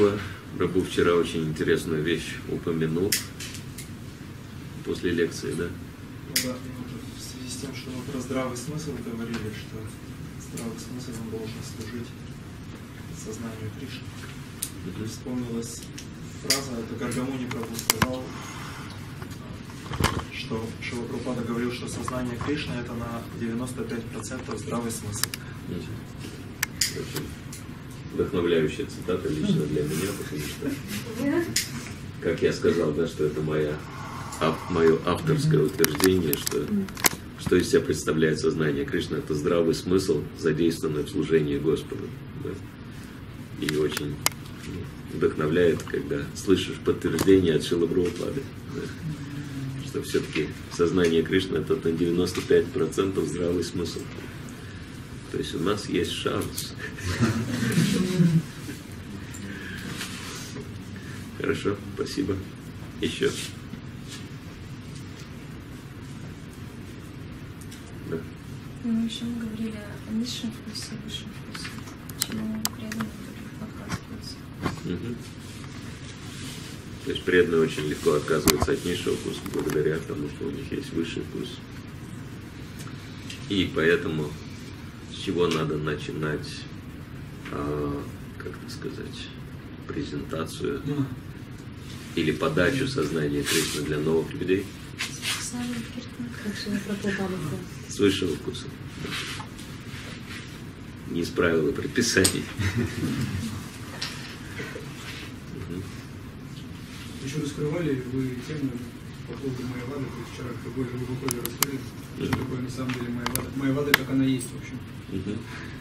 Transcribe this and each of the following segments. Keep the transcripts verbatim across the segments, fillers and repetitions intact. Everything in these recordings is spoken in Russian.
спасибо. Прабху вчера очень интересную вещь упомянул после лекции, да? Ну да, в связи с тем, что мы про здравый смысл говорили, что здравый смысл он должен служить сознанию Кришны. Mm-hmm. Вспомнилась фраза, это Гаргамуни Прабху сказал, что Шрила Прабхупада говорил, что сознание Кришны это на девяносто пять процентов здравый смысл. Mm-hmm. Очень вдохновляющая цитата лично для меня, потому что, как я сказал, да, что это моя, ав, мое авторское утверждение, что, что из себя представляет сознание Кришны, это здравый смысл, задействованный в служении Господу. Да. И очень вдохновляет, когда слышишь подтверждение от Шрилы Прабхупады, да, что все-таки сознание Кришны это на девяносто пять процентов здравый смысл. То есть у нас есть шанс. Хорошо, спасибо. Еще. Да. Мы еще говорили о низшем вкусе и высшем вкусе. Почему преданные отказываются? Угу. То есть преданные очень легко отказываются от низшего вкуса благодаря тому, что у них есть высший вкус. И поэтому с чего надо начинать, а, как это сказать, презентацию mm. или подачу сознания Кришны для новых людей? С высшего вкуса. Не из правил и предписаний. Еще раскрывали вы тему по поводу Майявады, то есть вчера более глубоко ее раскрыли, что mm-hmm. такое на самом деле Майявада. Майявада, как она есть, в общем. Mm-hmm.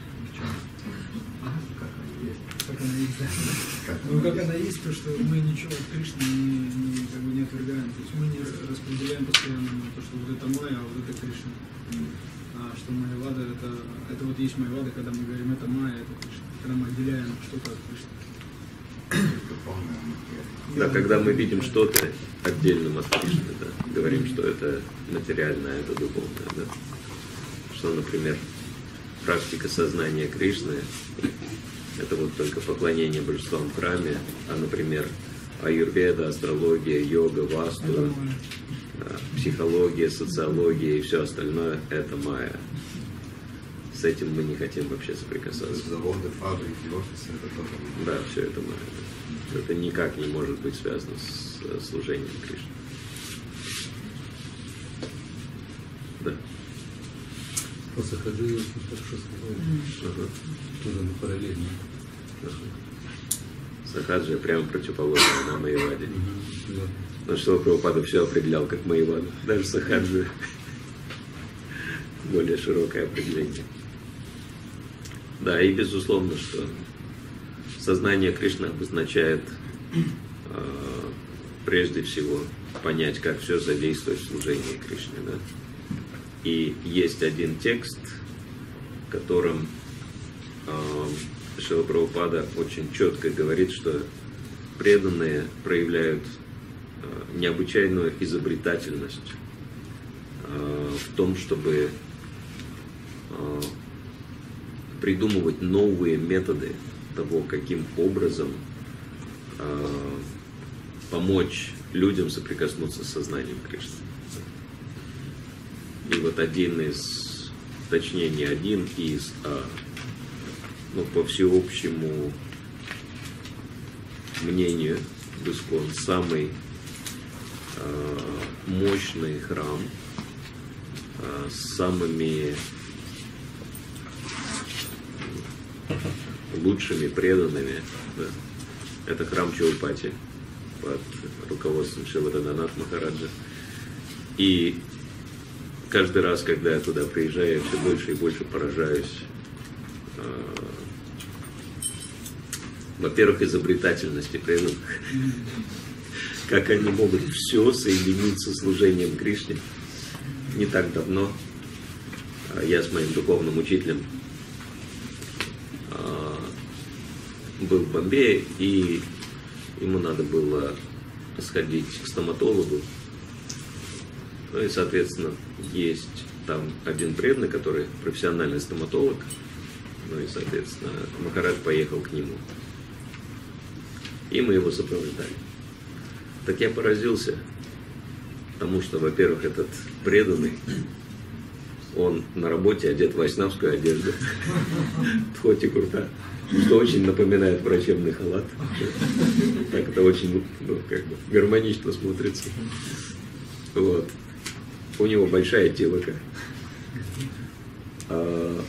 Ага, как она есть. Как она есть, да. Ну, как она есть, то, что мы ничего от Кришны не, не, как бы не отвергаем. То есть мы не распределяем постоянно на то, что вот это Майя, а вот это Кришна. А что Майявада, это, это вот есть Майявада, когда мы говорим, это Майя, это Кришна. Когда мы отделяем что-то от Кришны. Да, когда мы видим что-то отдельным от Кришны, да, говорим, что это материальное, это духовное, да. Что, например, практика сознания Кришны – это вот только поклонение божествам в храме, а, например, аюрведа, астрология, йога, васту, да, психология, социология и все остальное – это майя. С этим мы не хотим вообще соприкасаться. Заводы, фабрики, офисы, это тоже. Да, все это майя. Это никак не может быть связано с служением Кришне. Да. По Сахаджи очень хорошо сказали. Ага. Тоже на параллельно. Ага. Сахаджи прямо противоположно на Майяваде. Угу. Да. Но что Прабхупада все определял как Майяваду. Даже Сахаджи более широкое определение. Да, и безусловно, что сознание Кришны обозначает э, прежде всего понять, как все задействовать в служении Кришне. Да? И есть один текст, в котором э, Шрила Прабхупада очень четко говорит, что преданные проявляют э, необычайную изобретательность э, в том, чтобы э, придумывать новые методы того, каким образом э, помочь людям соприкоснуться с сознанием Кришны. И вот один из, точнее не один из, а ну, по всеобщему мнению в Искон самый э, мощный храм э, с самыми лучшими преданными, да, это храм Чаупати под руководством Шрилы Радханатха Махараджа. И каждый раз, когда я туда приезжаю, я все больше и больше поражаюсь, э, во-первых, изобретательности преданных, как они могут все соединить со служением Кришне. Не так давно я с моим духовным учителем был в Бомбее, и ему надо было сходить к стоматологу. Ну и, соответственно, есть там один преданный, который профессиональный стоматолог. Ну и, соответственно, Махарадж поехал к нему. И мы его сопровождали. Так я поразился тому, что, во-первых, этот преданный, он на работе одет в вайшнавскую одежду, тхоти курта, что очень напоминает врачебный халат. Так это очень, ну, как бы гармонично смотрится. Вот. У него большая тилока. А,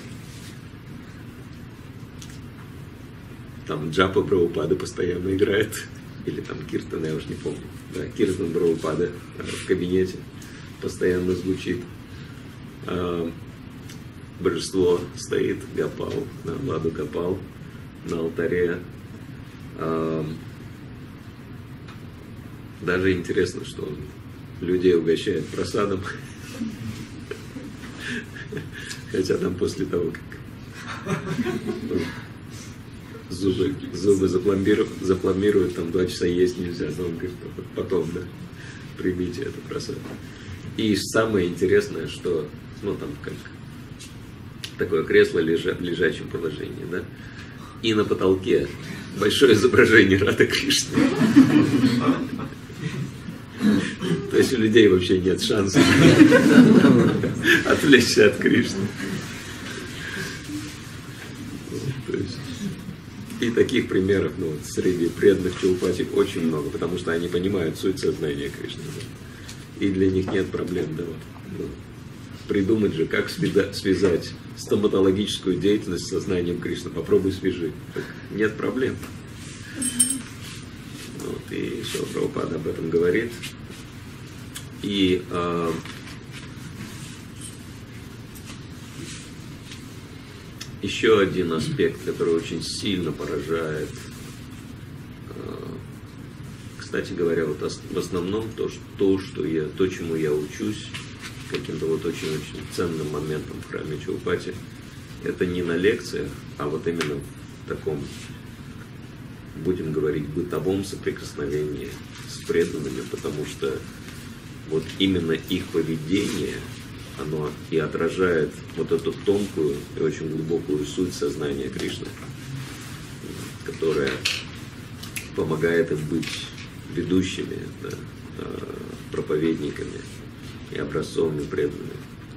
там Джапа Прабхупада постоянно играет. Или там Киртан, я уж не помню. Да, Киртан Прабхупада в кабинете постоянно звучит. А, божество стоит, Гопал, да, Ладу Гопал на алтаре. А, даже интересно, что он людей угощает просадом. Хотя там после того, как зубы, зубы запломбируют, запломбируют, там два часа есть нельзя, но он говорит, потом, да, примите это просад. И самое интересное, что, ну там как такое кресло лежа, в лежачем положении, да, и на потолке большое изображение Рады Кришны. То есть у людей вообще нет шансов отвлечься от Кришны. То есть, и таких примеров, ну, вот, среди преданных Чаупати очень много, потому что они понимают суть сознания Кришны. Да? И для них нет проблем. Да, вот, ну, придумать же, как связать стоматологическую деятельность с сознанием Кришны. Попробуй свяжи. Так, нет проблем. Вот, и Шрила Прабхупада об этом говорит. И э, еще один аспект, который очень сильно поражает, э, кстати говоря, вот в основном то, что, то, что я, то, чему я учусь, каким-то вот очень-очень ценным моментом в храме Чаупати, это не на лекциях, а вот именно в таком, будем говорить, бытовом соприкосновении с преданными, потому что вот именно их поведение, оно и отражает вот эту тонкую и очень глубокую суть сознания Кришны, которая помогает им быть ведущими, да, проповедниками и образцовыми преданными.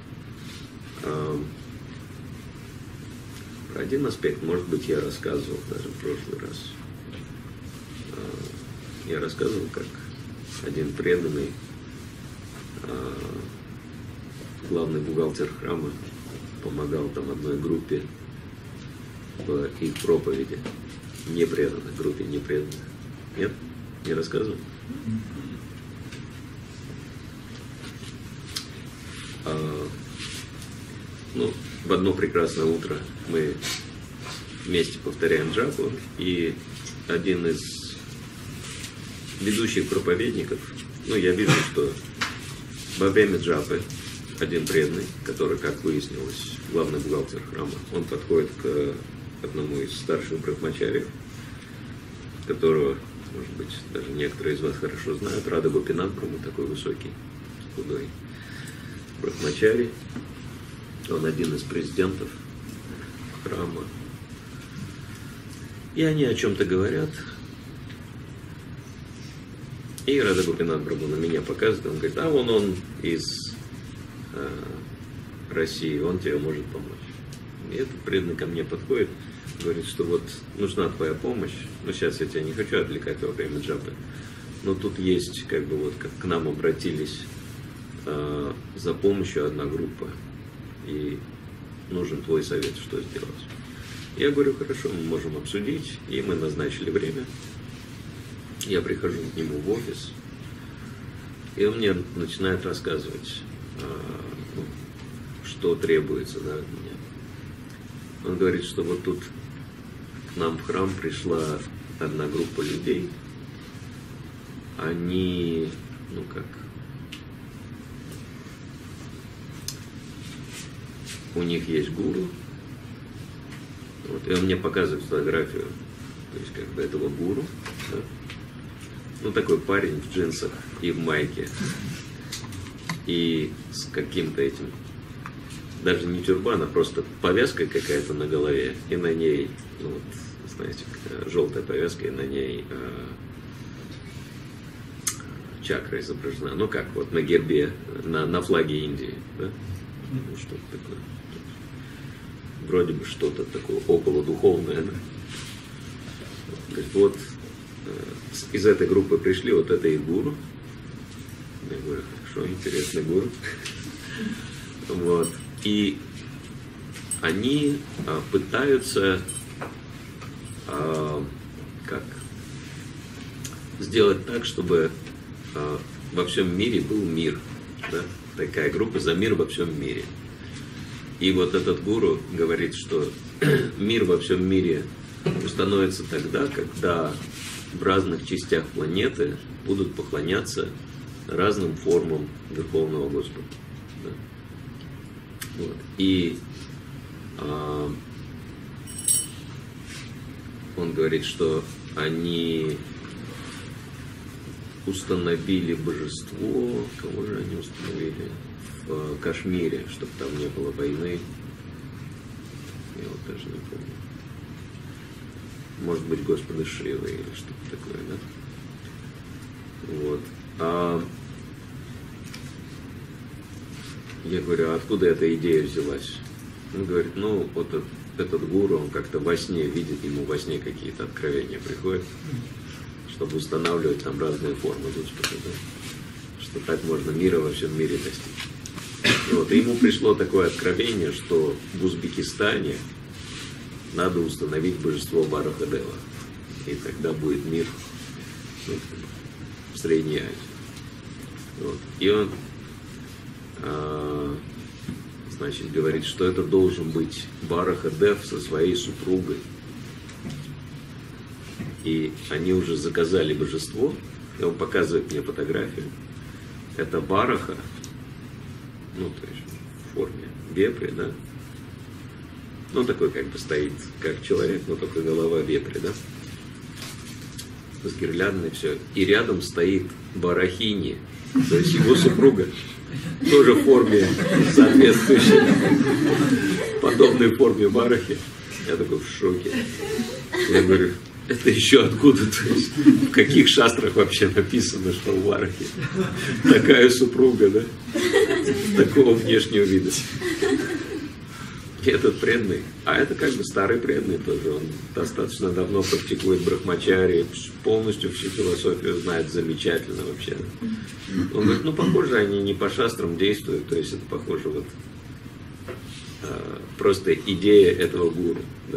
Про один аспект, может быть, я рассказывал даже в прошлый раз. Я рассказывал, как один преданный, главный бухгалтер храма, помогал там одной группе в их проповеди. Непреданной, группе непреданных. Нет? Не рассказывал? А, ну, в одно прекрасное утро мы вместе повторяем джапу, и один из ведущих проповедников, ну, я вижу, что во время джапы один преданный, который, как выяснилось, главный бухгалтер храма, он подходит к одному из старших брахмачариев, которого, может быть, даже некоторые из вас хорошо знают, Рада Гопинат Брахма, такой высокий, худой брахмачари. Он один из президентов храма. И они о чем-то говорят. И Рада Гопинат Брахма на меня показывает, он говорит, а вон он из э, России, он тебе может помочь. И этот преданный ко мне подходит, говорит, что вот нужна твоя помощь, но сейчас я тебя не хочу отвлекать во время джапы, но тут есть, как бы вот, как к нам обратились э, за помощью одна группа, и нужен твой совет, что сделать. Я говорю, хорошо, мы можем обсудить, и мы назначили время. Я прихожу к нему в офис, и он мне начинает рассказывать, ну, что требуется, да, от меня. Он говорит, что вот тут к нам в храм пришла одна группа людей. Они, ну как, у них есть гуру. Вот, и он мне показывает фотографию, то есть как бы этого гуру, да? Ну, такой парень в джинсах и в майке. И с каким-то этим, даже не тюрбан, а просто повязка какая-то на голове. И на ней, ну, вот, знаете, желтая повязка, и на ней э, чакра изображена. Ну как, вот на гербе, на, на флаге Индии, да? Ну, что-то такое. Вроде бы что-то такое около духовное, да? Говорит, вот э, из этой группы пришли, вот это их гуру. Я говорю, хорошо, интересный гуру. Вот. И они а, пытаются а, как сделать так, чтобы а, во всем мире был мир. Да? Такая группа за мир во всем мире. И вот этот гуру говорит, что мир во всем мире установится тогда, когда в разных частях планеты будут поклоняться разным формам Верховного Господа. Да? Вот. И а, он говорит, что они установили божество, кого же они установили? В Кашмире, чтобы там не было войны. Я вот даже не помню. Может быть, Господа Шивы или что-то такое, да? Вот. А я говорю, а откуда эта идея взялась? Он говорит, ну, вот этот, этот гуру, он как-то во сне видит, ему во сне какие-то откровения приходят, чтобы устанавливать там разные формы Господа, да? Что так можно мира во всем мире достичь. И вот, и ему пришло такое откровение, что в Узбекистане надо установить божество Барахадева, и тогда будет мир, ну, в Средней Азии. Вот. И он а, значит, говорит, что это должен быть Барахадев со своей супругой. И они уже заказали божество, и он показывает мне фотографию. Это Бараха, ну, то есть в форме вепря, да? Ну, такой как бы стоит, как человек, но только голова вепря, да? С гирляндой все. И рядом стоит Барахини, то есть его супруга, тоже в форме соответствующей, подобной форме Барахи. Я такой в шоке. Я говорю, это еще откуда? То есть, в каких шастрах вообще написано, что у Барахи такая супруга, да? Такого внешнего вида. И этот преданный, а это как бы старый преданный тоже, он достаточно давно практикует брахмачари, полностью всю философию знает замечательно вообще. Он говорит, ну похоже, они не по шастрам действуют, то есть это похоже вот а, просто идея этого гуру. Да?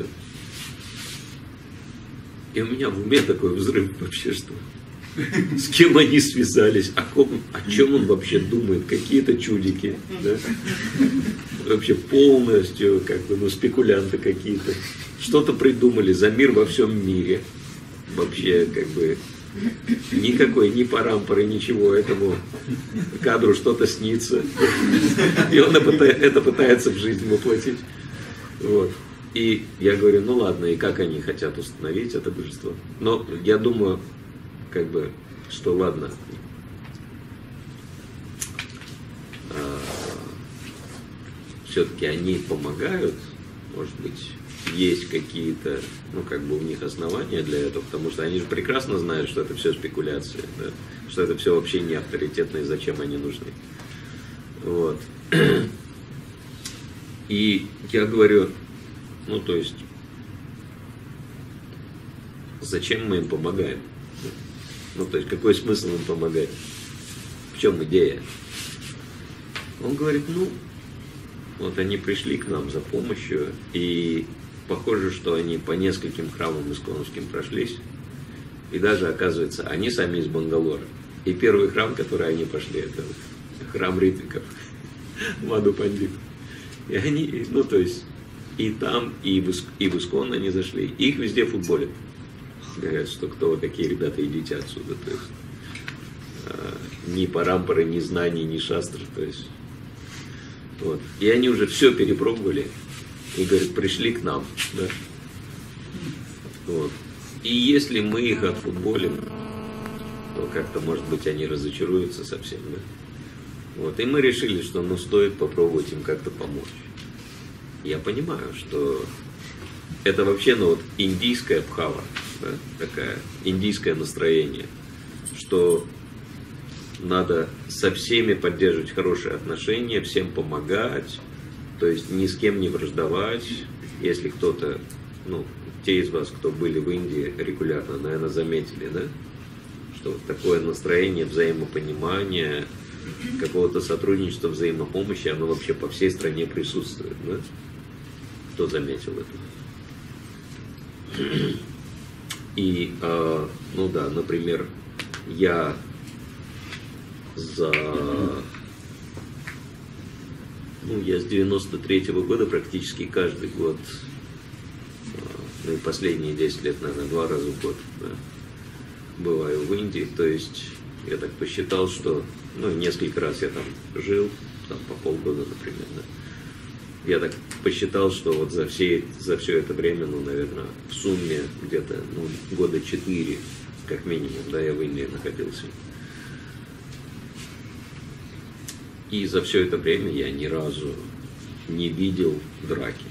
И у меня в уме такой взрыв вообще, что с кем они связались, о, ком, о чем он вообще думает, какие-то чудики, да? Вообще полностью, как бы, ну, спекулянты какие-то, что-то придумали за мир во всем мире, вообще, как бы, никакой, ни парампоры, ничего, этому кадру что-то снится, и он это пытается в жизнь воплотить, вот. И я говорю, ну ладно, и как они хотят установить это божество? Но я думаю, как бы, что ладно, а, все-таки они помогают, может быть, есть какие-то, ну, как бы у них основания для этого, потому что они же прекрасно знают, что это все спекуляции, да? Что это все вообще не авторитетно, и зачем они нужны. Вот. И я говорю, ну, то есть, зачем мы им помогаем? Ну, то есть, какой смысл им помогать? В чем идея? Он говорит, ну, вот они пришли к нам за помощью, и похоже, что они по нескольким храмам исконовским прошлись, и даже, оказывается, они сами из Бангалора. И первый храм, в который они пошли, это храм Ритвиков, Маду Пандит. И они, ну, то есть, и там, и в, и в Искон они зашли, и их везде футболят. Говорят, что кто вы такие ребята, идите отсюда. То есть, э, ни парампоры, ни знаний, ни шастры. То есть, вот. И они уже все перепробовали и, говорят, пришли к нам. Да? Вот. И если мы их отфутболим, то как-то, может быть, они разочаруются совсем. Да? Вот. И мы решили, что ну, стоит попробовать им как-то помочь. Я понимаю, что это вообще, ну вот, индийская бхава, да, такая, индийское настроение, что надо со всеми поддерживать хорошие отношения, всем помогать, то есть ни с кем не враждовать. Если кто-то, ну, те из вас, кто были в Индии регулярно, наверное, заметили, да, что вот такое настроение взаимопонимания, какого-то сотрудничества, взаимопомощи, оно вообще по всей стране присутствует, да? Кто заметил это? И, э, ну да, например, я за... Ну, я с девяносто третьего года практически каждый год, э, ну и последние десять лет, наверное, два раза в год, да, бываю в Индии. То есть я так посчитал, что, ну, несколько раз я там жил, там по полгода, например, да. Я так посчитал, что вот за все, за все это время, ну, наверное, в сумме где-то, ну, года четыре, как минимум, да, я в Индии находился. И за все это время я ни разу не видел драки.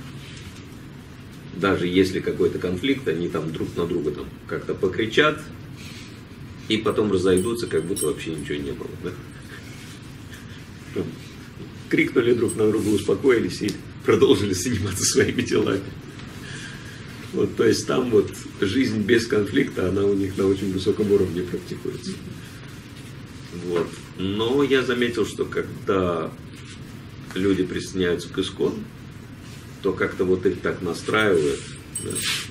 Даже если какой-то конфликт, они там друг на друга там как-то покричат, и потом разойдутся, как будто вообще ничего не было, да? Крикнули друг на друга, успокоились и продолжили заниматься своими делами. Вот, то есть там вот жизнь без конфликта, она у них на очень высоком уровне практикуется. Вот. Но я заметил, что когда люди присоединяются к ИСККОН, то как-то вот их так настраивают, да,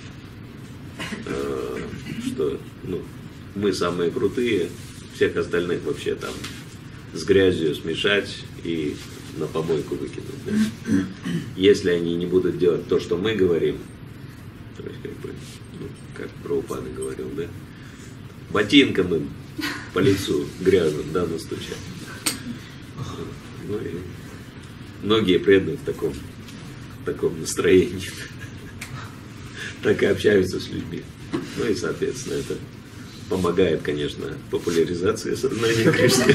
э, что, ну, мы самые крутые, всех остальных вообще там с грязью смешать и на помойку выкинуть. Да? Если они не будут делать то, что мы говорим, то есть, как бы, ну, как Прабхупада говорил, да, ботинком им по лицу грязным, да, настучать. Ну и многие преданные в таком, в таком настроении так и общаются с людьми. Ну и, соответственно, это помогает, конечно, популяризации сознания Кришны.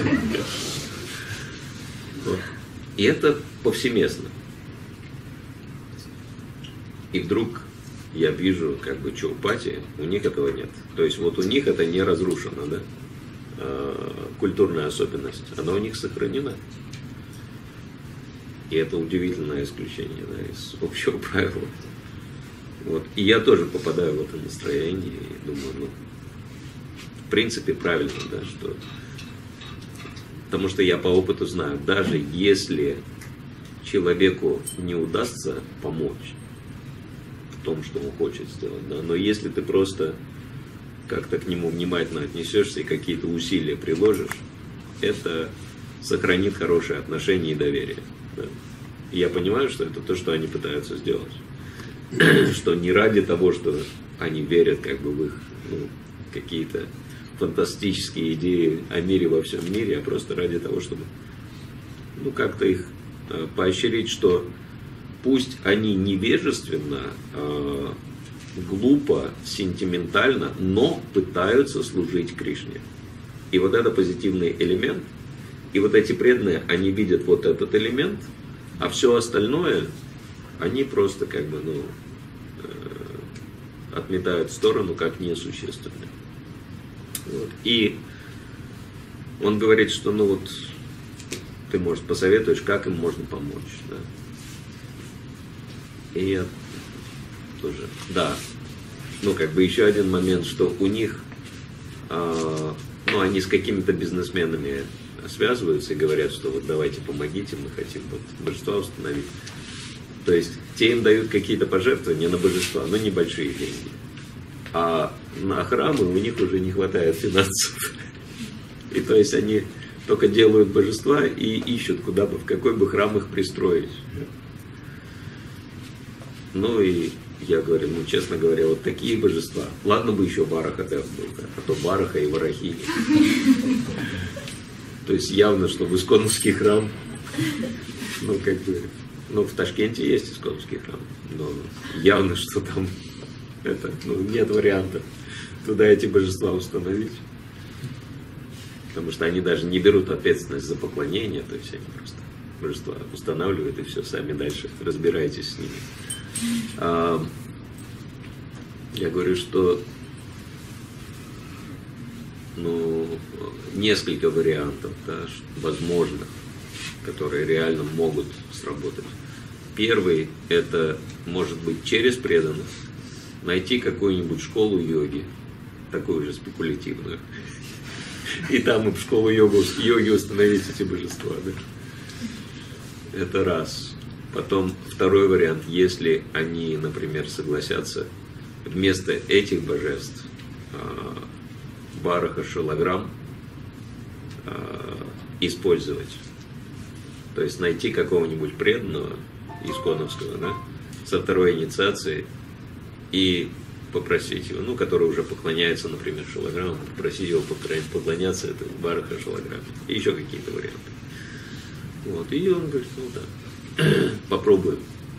Вот. И это повсеместно. И вдруг я вижу, как бы, Чаупати, у них этого нет. То есть вот у них это не разрушено, да? Культурная особенность, она у них сохранена. И это удивительное исключение, да, из общего правила. Вот. И я тоже попадаю в это настроение и думаю, ну, в принципе, правильно, да, что... Потому что я по опыту знаю, даже если человеку не удастся помочь в том, что он хочет сделать, да, но если ты просто как-то к нему внимательно отнесешься и какие-то усилия приложишь, это сохранит хорошие отношения и доверие. Да. И я понимаю, что это то, что они пытаются сделать. Что не ради того, что они верят как бы в их, ну, какие-то фантастические идеи о мире во всем мире, а просто ради того, чтобы, ну, как-то их э, поощрить, что пусть они невежественно, э, глупо, сентиментально, но пытаются служить Кришне. И вот это позитивный элемент, и вот эти преданные, они видят вот этот элемент, а все остальное, они просто как бы, ну, э, отметают в сторону как несущественное. Вот. И он говорит, что, ну вот, ты, может, посоветуешь, как им можно помочь, да? И я тоже, да, ну, как бы еще один момент, что у них, э, ну, они с какими-то бизнесменами связываются и говорят, что вот давайте помогите, мы хотим вот божества установить. То есть те им дают какие-то пожертвования на божества, но небольшие деньги. А на храмы у них уже не хватает финансов. И то есть они только делают божества и ищут, куда бы, в какой бы храм их пристроить. Ну и я говорю, ну, честно говоря, вот такие божества. Ладно бы еще Варахадев был, да, а то Вараха и Варахини. То есть явно, что в Исконовский храм, ну, как бы, ну, в Ташкенте есть Исконовский храм, но явно, что там это, ну, нет вариантов туда эти божества установить. Потому что они даже не берут ответственность за поклонение, то есть они просто божества устанавливают и все, сами дальше разбирайтесь с ними. А, я говорю, что ну, несколько вариантов, да, возможных, которые реально могут сработать. Первый – это может быть через преданность найти какую-нибудь школу йоги, такую же спекулятивную, и там в школу йогу, йоги установить эти божества. Да? Это раз. Потом второй вариант, если они, например, согласятся вместо этих божеств Бараха Шалаграм использовать. То есть найти какого-нибудь преданного исконовского, да, со второй инициацией и попросить его, ну, который уже поклоняется, например, Шалаграму, попросить его поклоняться это Бараха Шалаграму. И еще какие-то варианты. Вот. И он говорит, ну да, попробуем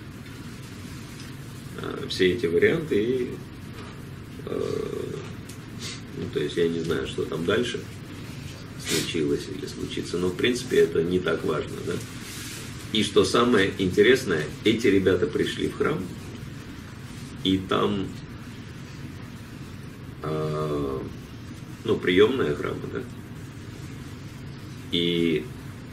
а, все эти варианты и а, ну, то есть я не знаю, что там дальше случилось или случится, но в принципе это не так важно, да. И что самое интересное, эти ребята пришли в храм, и там э, ну, приемная храма, да, и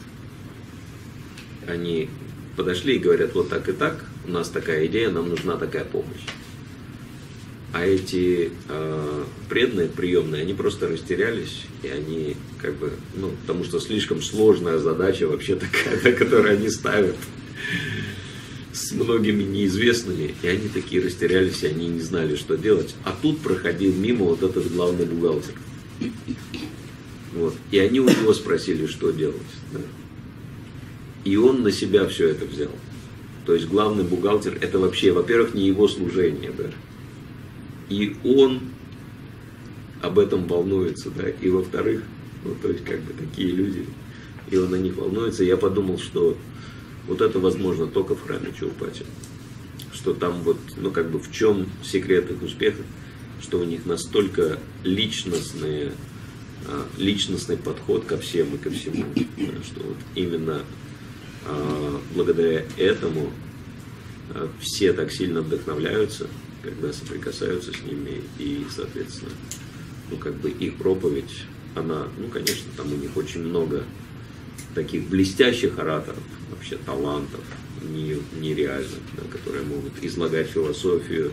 они подошли и говорят, вот так и так, у нас такая идея, нам нужна такая помощь. А эти э, преданные, приемные, они просто растерялись, и они как бы, ну, потому что слишком сложная задача вообще такая, которую они ставят с многими неизвестными, и они такие растерялись, и они не знали, что делать. А тут проходил мимо вот этот главный бухгалтер. Вот. И они у него спросили, что делать. Да. И он на себя все это взял. То есть главный бухгалтер, это вообще, во-первых, не его служение, да. И он об этом волнуется, да, и во-вторых, ну, то есть, как бы, такие люди, и он о них волнуется. Я подумал, что вот это возможно только в храме Чаупати, что там вот, ну, как бы, в чем секрет их успеха, что у них настолько личностные, личностный подход ко всем и ко всему, да, что вот именно а, благодаря этому а, все так сильно вдохновляются, когда соприкасаются с ними, и, соответственно, ну, как бы их проповедь, она, ну, конечно, там у них очень много таких блестящих ораторов, вообще талантов, нереальных, да, которые могут излагать философию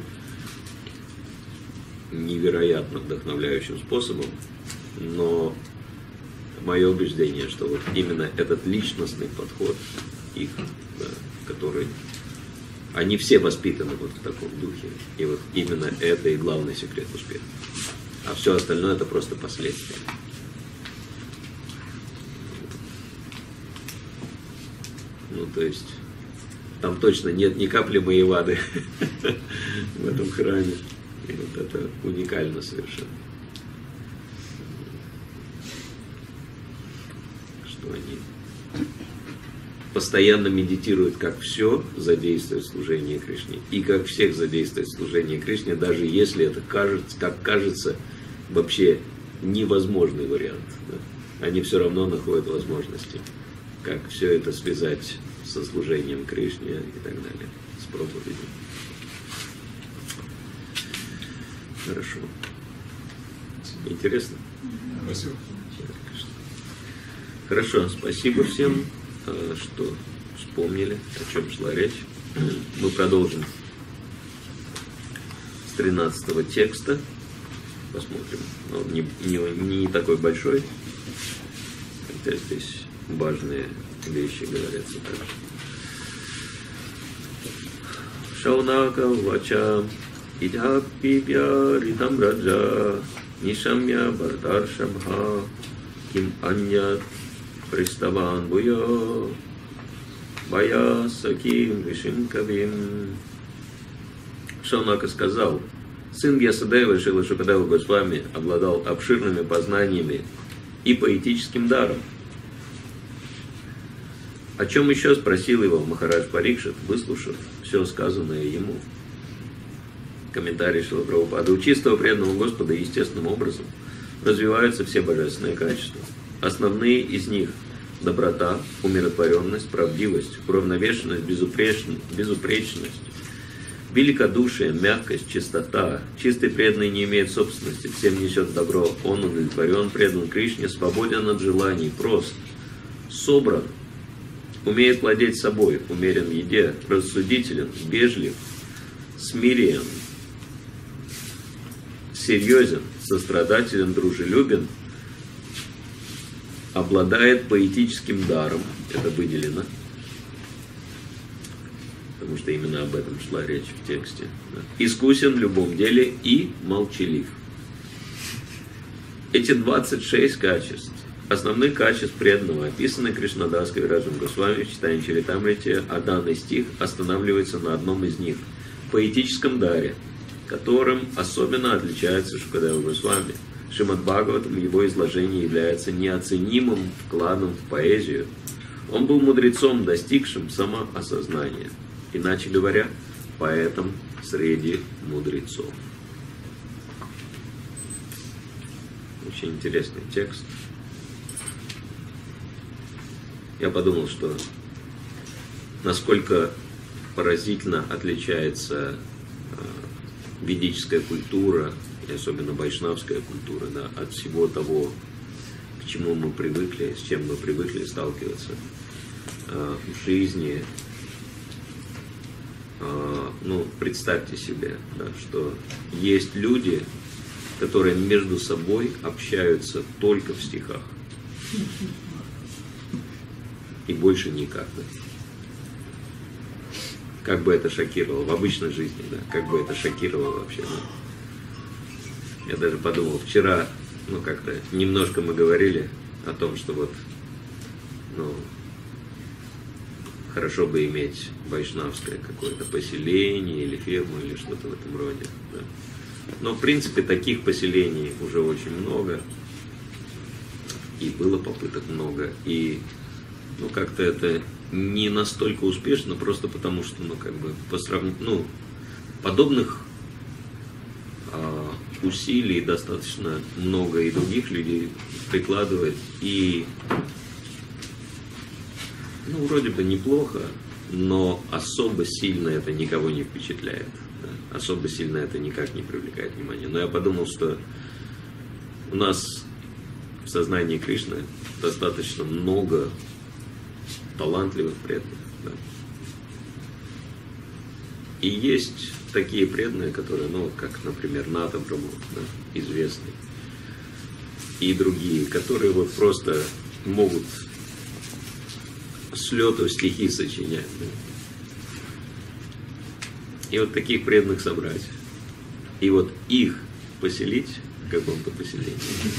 невероятно вдохновляющим способом, но мое убеждение, что вот именно этот личностный подход их, да, который... Они все воспитаны вот в таком духе. И вот именно это и главный секрет успеха. А все остальное это просто последствия. Ну, то есть, там точно нет ни капли Маевады в этом храме. И вот это уникально совершенно. Что они постоянно медитируют, как все задействует служение Кришне, и как всех задействует служение Кришне, даже если это кажется, как кажется, вообще невозможный вариант. Да? Они все равно находят возможности, как все это связать со служением Кришне и так далее, с проповедью. Хорошо. Интересно? Спасибо. Хорошо, спасибо всем, что вспомнили, о чем шла речь. Мы продолжим с тринадцатого текста. Посмотрим. Он не, не, не такой большой, хотя здесь важные вещи говорятся также. Шаунака вача идхапипья ритам раджа нишамья бартаршабха ким аньят приставан буя бая саким вишинкавим. Шаунака сказал: сын Вьясадевы Шрила Шукадева Госвами обладал обширными познаниями и поэтическим даром. О чем еще спросил его Махарадж Парикшит, выслушав все сказанное ему. Комментарий Шрила Прабхупады. У чистого преданного Господа естественным образом развиваются все божественные качества. Основные из них – доброта, умиротворенность, правдивость, уравновешенность, безупречность, великодушие, мягкость, чистота. Чистый преданный не имеет собственности, всем несет добро, он удовлетворен, предан Кришне, свободен от желаний, прост, собран, умеет владеть собой, умерен в еде, рассудителен, вежлив, смирен, серьезен, сострадателен, дружелюбен, обладает поэтическим даром, это выделено, потому что именно об этом шла речь в тексте. Да. Искусен в любом деле и молчалив. Эти двадцать шесть качеств, основных качеств преданного, описаны Кришнадас Кавираджем Госвами в читании Чаритамрити, а данный стих останавливается на одном из них – поэтическом даре, которым особенно отличается Шукадева Госвами. Шримад Бхагаватам в его изложении является неоценимым вкладом в поэзию. Он был мудрецом, достигшим самоосознания. Иначе говоря, поэтом среди мудрецов. Очень интересный текст. Я подумал, что насколько поразительно отличается ведическая культура, и особенно вайшнавская культура, да, от всего того, к чему мы привыкли, с чем мы привыкли сталкиваться э, в жизни. Э, ну, представьте себе, да, что есть люди, которые между собой общаются только в стихах. И больше никак. Да. Как бы это шокировало в обычной жизни, да, как бы это шокировало вообще. Да. Я даже подумал, вчера, ну как-то немножко мы говорили о том, что вот, ну, хорошо бы иметь вайшнавское какое-то поселение или ферму или что-то в этом роде. Да. Но в принципе таких поселений уже очень много, и было попыток много, и ну как-то это не настолько успешно, просто потому что, ну как бы по сравнению, ну подобных а, усилий достаточно много и других людей прикладывает, и ну вроде бы неплохо, но особо сильно это никого не впечатляет, да? Особо сильно это никак не привлекает внимания. Но я подумал, что у нас в сознании Кришны достаточно много талантливых преданных. Да. И есть такие преданные, которые, ну, как, например, Ната Брахма, да, известный, и другие, которые вот просто могут с лету стихи сочинять. Да. И вот таких преданных собрать. И вот их поселить в каком-то поселении.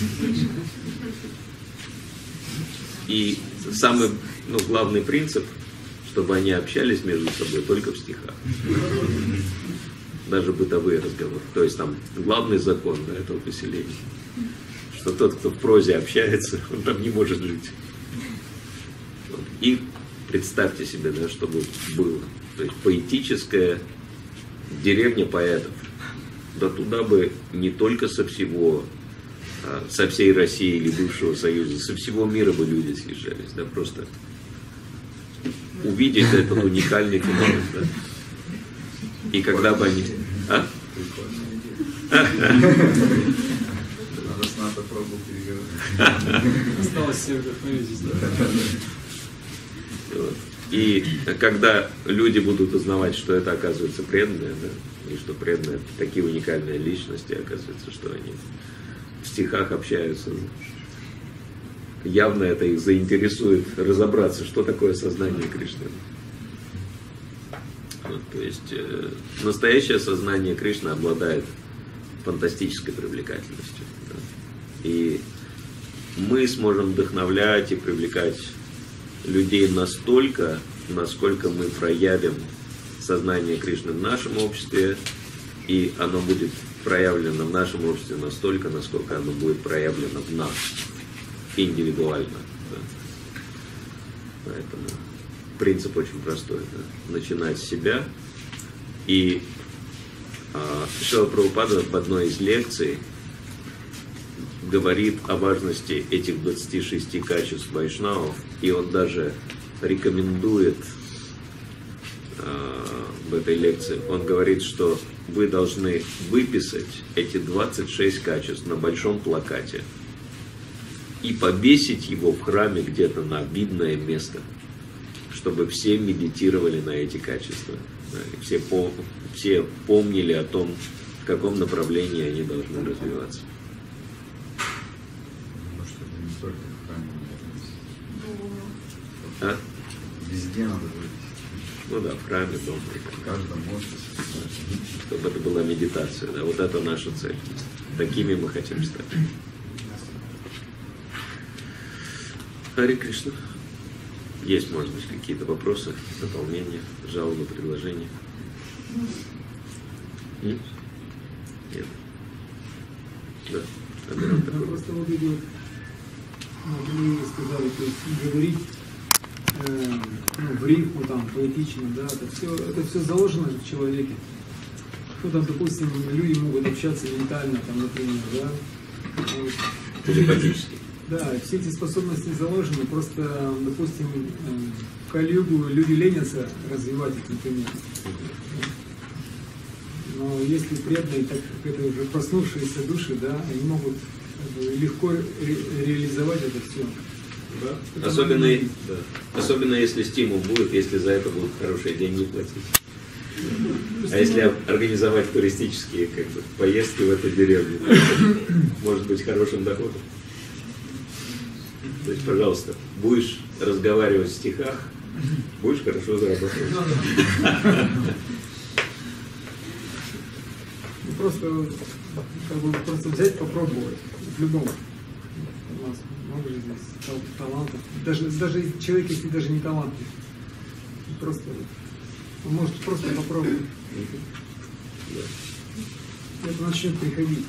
И самый, ну, главный принцип, чтобы они общались между собой только в стихах. Даже бытовые разговоры. То есть там главный закон, да, этого поселения, что тот, кто в прозе общается, он там не может жить. И представьте себе, да, что бы было. То есть поэтическая деревня поэтов. Да туда бы не только со всего, со всей России или бывшего Союза, со всего мира бы люди съезжались, да, просто увидеть этот уникальный феномен, да. И когда бы они... А? Надо с НАТО пробовать переговорить. Осталось всех вдохновить, да. Вот. И когда люди будут узнавать, что это оказывается преданные, да, и что преданные такие уникальные личности, оказывается, что они в стихах общаются, явно это их заинтересует разобраться, что такое сознание Кришны. Вот, то есть э, настоящее сознание Кришны обладает фантастической привлекательностью. Да. И мы сможем вдохновлять и привлекать людей настолько, насколько мы проявим сознание Кришны в нашем обществе, и оно будет проявлено в нашем обществе настолько, насколько оно будет проявлено в нас индивидуально. Да. Поэтому принцип очень простой. Да. Начинать с себя. И а, Шрила Прабхупада в одной из лекций говорит о важности этих двадцати шести качеств вайшнавов, и он даже рекомендует э, в этой лекции. Он говорит, что вы должны выписать эти двадцать шесть качеств на большом плакате и повесить его в храме где-то на видное место, чтобы все медитировали на эти качества. Да, и все, пом- все помнили о том, в каком направлении они должны развиваться. Может, это не только в храме надо быть. А? Везде надо быть. Ну да, в храме, дома. В каждом офисе. Чтобы это была медитация. Да? Вот это наша цель. Такими мы хотим стать. Харе Кришна. Есть, может быть, какие-то вопросы, дополнения, жалобы, предложения? М? Нет. Да. Адырам Ну, такой. просто вот эти вот, вот вы сказали, то есть говорить э, ну, в рифму, там, поэтично, да, это все, это все заложено же в человеке. Ну, там, допустим, люди могут общаться ментально, там, например, да. Вот. Телепатически. Да, все эти способности заложены, просто, допустим, э, в Кали-югу люди ленятся развивать их, например. Но если преданные, так как это уже проснувшиеся души, да, они могут как бы, легко ре- реализовать это все. Да? Это Особенно, надо- да. Особенно если стимул будет, если за это будут хорошие деньги платить. А если организовать туристические как бы, поездки в эту деревню, может быть хорошим доходом. То есть, пожалуйста, будешь разговаривать в стихах, будешь хорошо зарабатывать. Ну, просто, как бы, просто взять, попробовать. В любом. У нас много же здесь тал- талантов. Даже, даже человек, если даже не талантлив. Просто он может просто попробовать. Да. Это начнет приходить.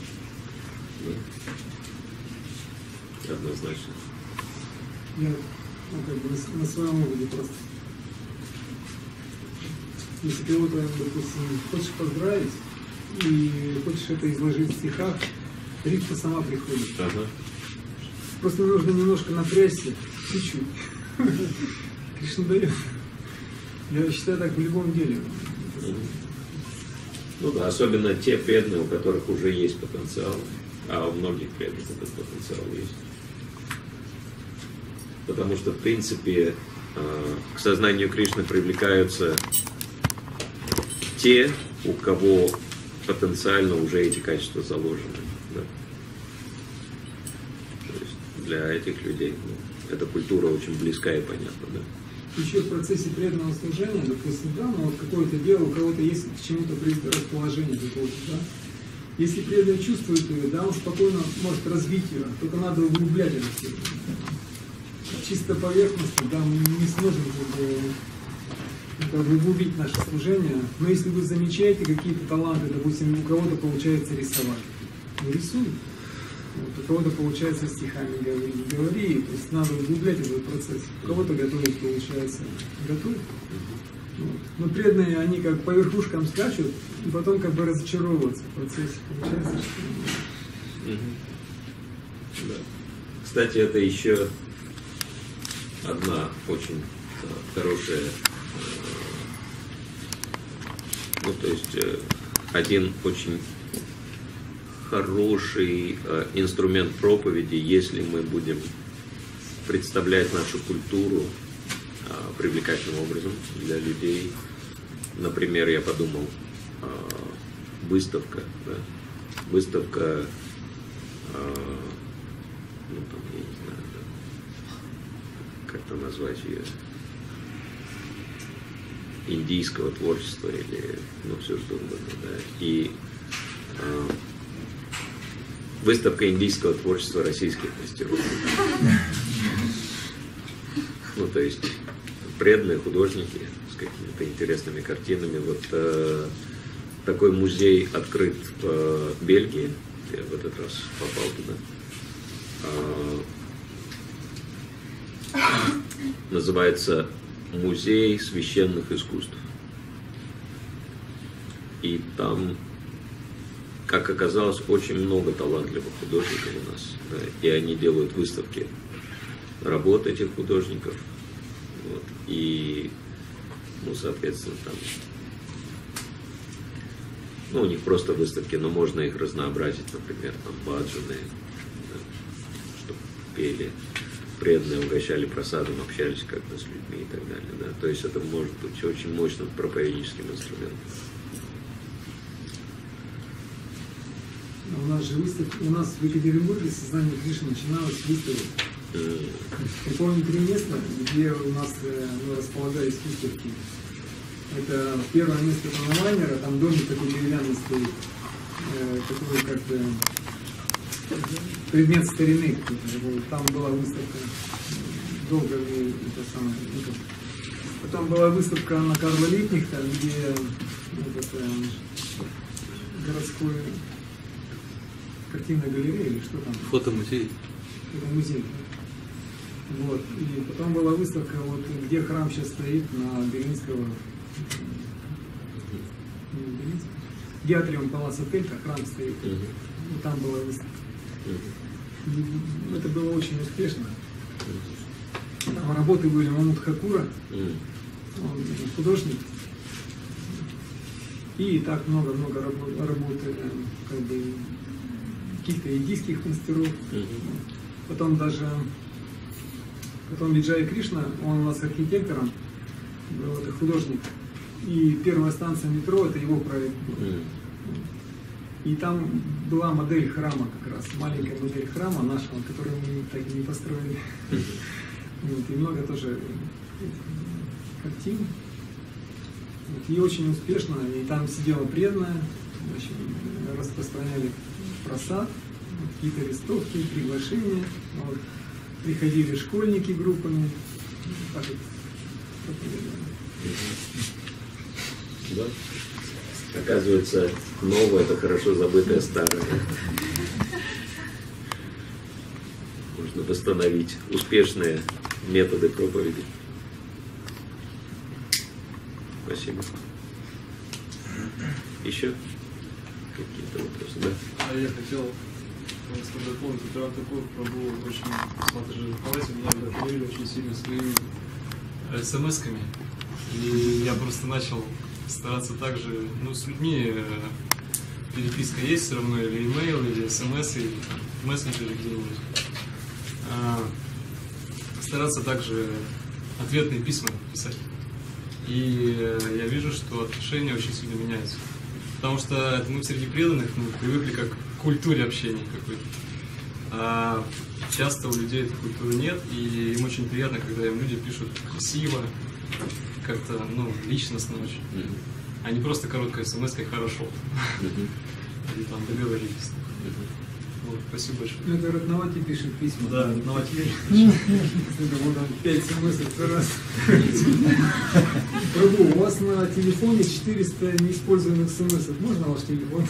Да. Однозначно. Я ну, как бы, на, на своем опыте просто. Если ты кого-то, допустим, хочешь поздравить и хочешь это изложить в стихах, рифма сама приходит. Ага. Просто нужно немножко напрячься, чуть-чуть. Кришна дает. Я считаю так в любом деле. Ну да, особенно те преданные, у которых уже есть потенциал, а у многих преданных этот потенциал есть. Потому что, в принципе, к сознанию Кришны привлекаются те, у кого потенциально уже эти качества заложены. Да. То есть для этих людей ну, эта культура очень близка и понятна. Да. Еще в процессе преданного служения, допустим, да, ну вот какое-то дело, у кого-то есть к чему-то расположение какое-то, да. Если преданный чувствует ее, да, он спокойно может развить ее, только надо углублять это все. Чисто поверхностно, да, мы не сможем как бы, углубить наше служение, но если вы замечаете какие-то таланты, допустим, у кого-то получается рисовать, ну рисуй. Вот, у кого-то получается стихами говорить, говори, то есть надо углублять этот процесс. У кого-то готовить получается, готовь. Вот. Но преданные, они как по верхушкам скачут, и потом как бы разочаровываются в процессе. Получается, что... Угу. Да. Кстати, это еще одна очень хорошая, ну то есть один очень хороший э, инструмент проповеди, если мы будем представлять нашу культуру э, привлекательным образом для людей. Например, я подумал, э, выставка, да? выставка, э, ну там, я не знаю, да, как-то назвать ее, индийского творчества или, ну, все что угодно, да, и э, выставка индийского творчества российских мастеров. Ну, то есть преданные художники с какими-то интересными картинами. Вот э, такой музей открыт в Бельгии. Я в этот раз попал туда. Э, называется «Музей священных искусств». И там, как оказалось, очень много талантливых художников у нас. Да, и они делают выставки работ этих художников. Вот, и, ну, соответственно, там Ну, у них просто выставки, но можно их разнообразить, например, там баджаны, да, чтобы пели, преданные угощали просадом, общались как-то с людьми и так далее. Да. То есть это может быть очень мощным проповедническим инструментом. У нас же выставка, у нас в Екатеринбурге сознание Кришны начиналось с выставок. Mm. Я помню три места, где у нас ну, располагались выставки. Это первое место Танавайнера, там домик такой деревянный стоит, э, такой как-то предмет старины какой-то. Там была выставка, долго это самое. Это. Потом была выставка на Карла Липкнехта, где вот это, городской картинная галерея или что там? Фотомузей. Это музей. Вот. И потом была выставка, вот, где храм сейчас стоит, на Белинского. Где Атриум Палас Отель, храм стоит. Mm-hmm. Вот там была выставка. Mm-hmm. Это было очень успешно. Mm-hmm. Там работы были Мамут Хакура, mm-hmm. он художник. И так много-много работ, работы как бы, каких-то индийских мастеров. Mm-hmm. Потом даже потом Виджай Кришна, он у нас архитектором, был это художник. И первая станция метро, это его проект был. Mm. И там была модель храма как раз, маленькая модель храма нашего, которую мы так и не построили. Mm. Вот, и много тоже картин. Вот, и очень успешно. И там сидела преданная, распространяли просад, вот, какие-то листовки, приглашения. Вот. Приходили школьники группами. Так вот, да. Оказывается, новое — это хорошо забытое старое. Можно восстановить успешные методы проповеди. Спасибо. Еще какие-то вопросы, да? А я хотел просто дополнить, Иван Такур Прабу очень, смотри, Николаевич, меня вдохновили очень сильно своими смс-ками. И я просто начал стараться также, ну, с людьми э, переписка есть все равно, или имейл, или смс, или в мессенджере где-нибудь. А, стараться также ответные письма писать. И э, я вижу, что отношения очень сильно меняются. Потому что мы среди преданных ну, привыкли как к культуре общения какой-то. А часто у людей этой культуры нет, и им очень приятно, когда им люди пишут красиво, как-то, ну, личностно очень. Mm-hmm. А не просто короткая смс-ка «хорошо». Mm-hmm. Или там договорились. Mm-hmm. Вот, спасибо большое. Это Ратнавати пишет письма. Да, Ратнавати пишет. Это вот там пять смс раз. Прабу, у вас на телефоне четыреста неиспользованных смс. Можно ваш телефон?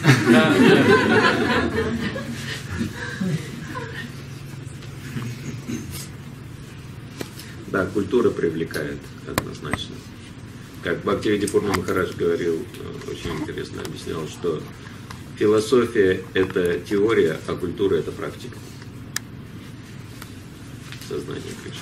Да, культура привлекает однозначно. Как Бхактивинода Пурна Махарадж говорил, очень интересно объяснял, что философия – это теория, а культура – это практика. Сознание Кришны.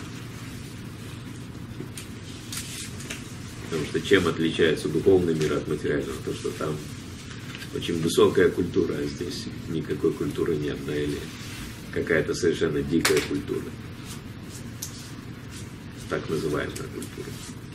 Потому что чем отличается духовный мир от материального? То, что там очень высокая культура, а здесь никакой культуры нет, да, или какая-то совершенно дикая культура. Так называемая культура.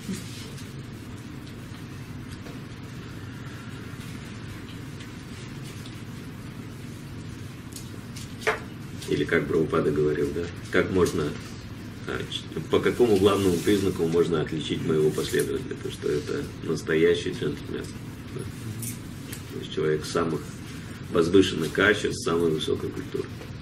Или как Прабхупада говорил, да, как можно, по какому главному признаку можно отличить моего последователя, то что это настоящий джентльмен. Да? То есть человек самых возвышенных качеств, самой высокой культуры.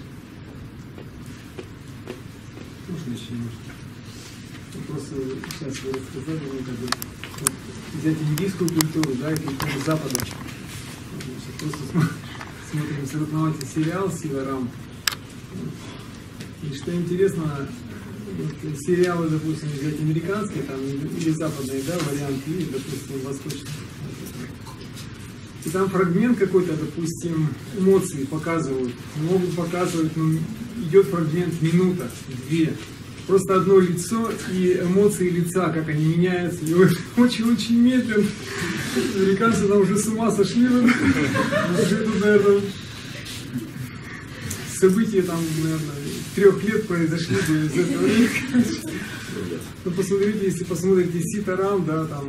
Можно еще немножко? Просто сейчас вы рассказали, ну, как бы, вот, взять индийскую культуру, да, и культуру Запада. Значит, просто смотрим с Ратнавати сериал «Сиварам». И что интересно, вот, сериалы, допустим, взять американские, там, или западные, да, варианты, или, допустим, восточные. И там фрагмент какой-то, допустим, эмоции показывают. Могут показывать, ну, идет фрагмент минута, две. просто одно лицо и эмоции лица, как они меняются, и очень-очень медленно. Американцы там уже с ума сошли, уже тут, наверное, события там, наверное, трех лет произошли бы из этого века. Ну, посмотрите, если посмотрите Ситарам, да, там,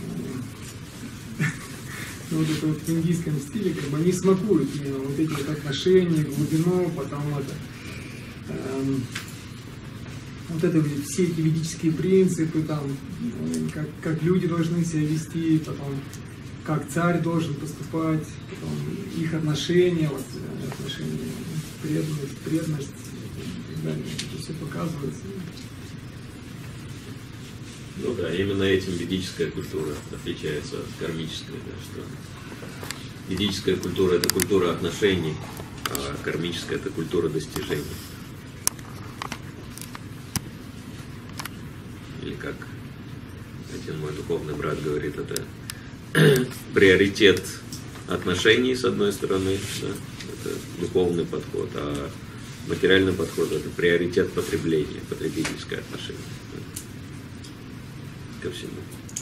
вот это вот в индийском стиле, как бы они смакуют именно вот эти вот отношения, глубину, потом это, эм, вот это все эти ведические принципы, там, как, как люди должны себя вести, потом, как царь должен поступать, потом их отношения, вот, отношения, преданность, преданность и так далее, это все показывается. Ну да, именно этим ведическая культура отличается от кармической, да, что ведическая культура — это культура отношений, а кармическая — это культура достижений. Или как один мой духовный брат говорит, это приоритет отношений с одной стороны, да, это духовный подход, а материальный подход — это приоритет потребления, потребительское отношение. Ко всему.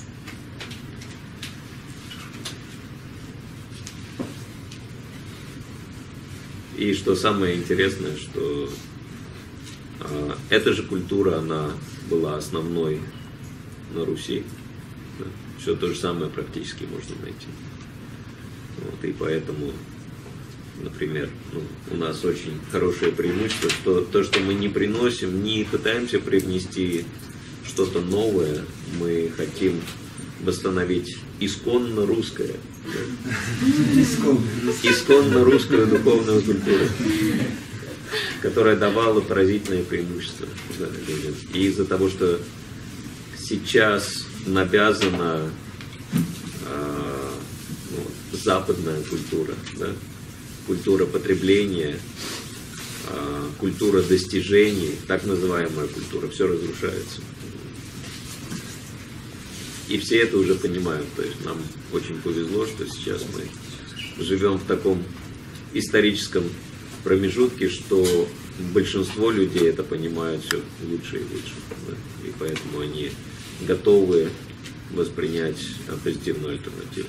И что самое интересное, что а, эта же культура, она была основной на Руси. Да? Все то же самое практически можно найти. Вот, и поэтому, например, ну, у нас очень хорошее преимущество, что то, что мы не приносим, не пытаемся привнести что-то новое, мы хотим восстановить исконно русское, исконно русскую духовную культуру, которая давала поразительные преимущества. И из-за того, что сейчас навязана э, ну, западная культура, да? Культура потребления, э, культура достижений, так называемая культура, все разрушается. И все это уже понимают. То есть нам очень повезло, что сейчас мы живем в таком историческом промежутке, что большинство людей это понимают все лучше и лучше. Да? И поэтому они готовы воспринять позитивную альтернативу.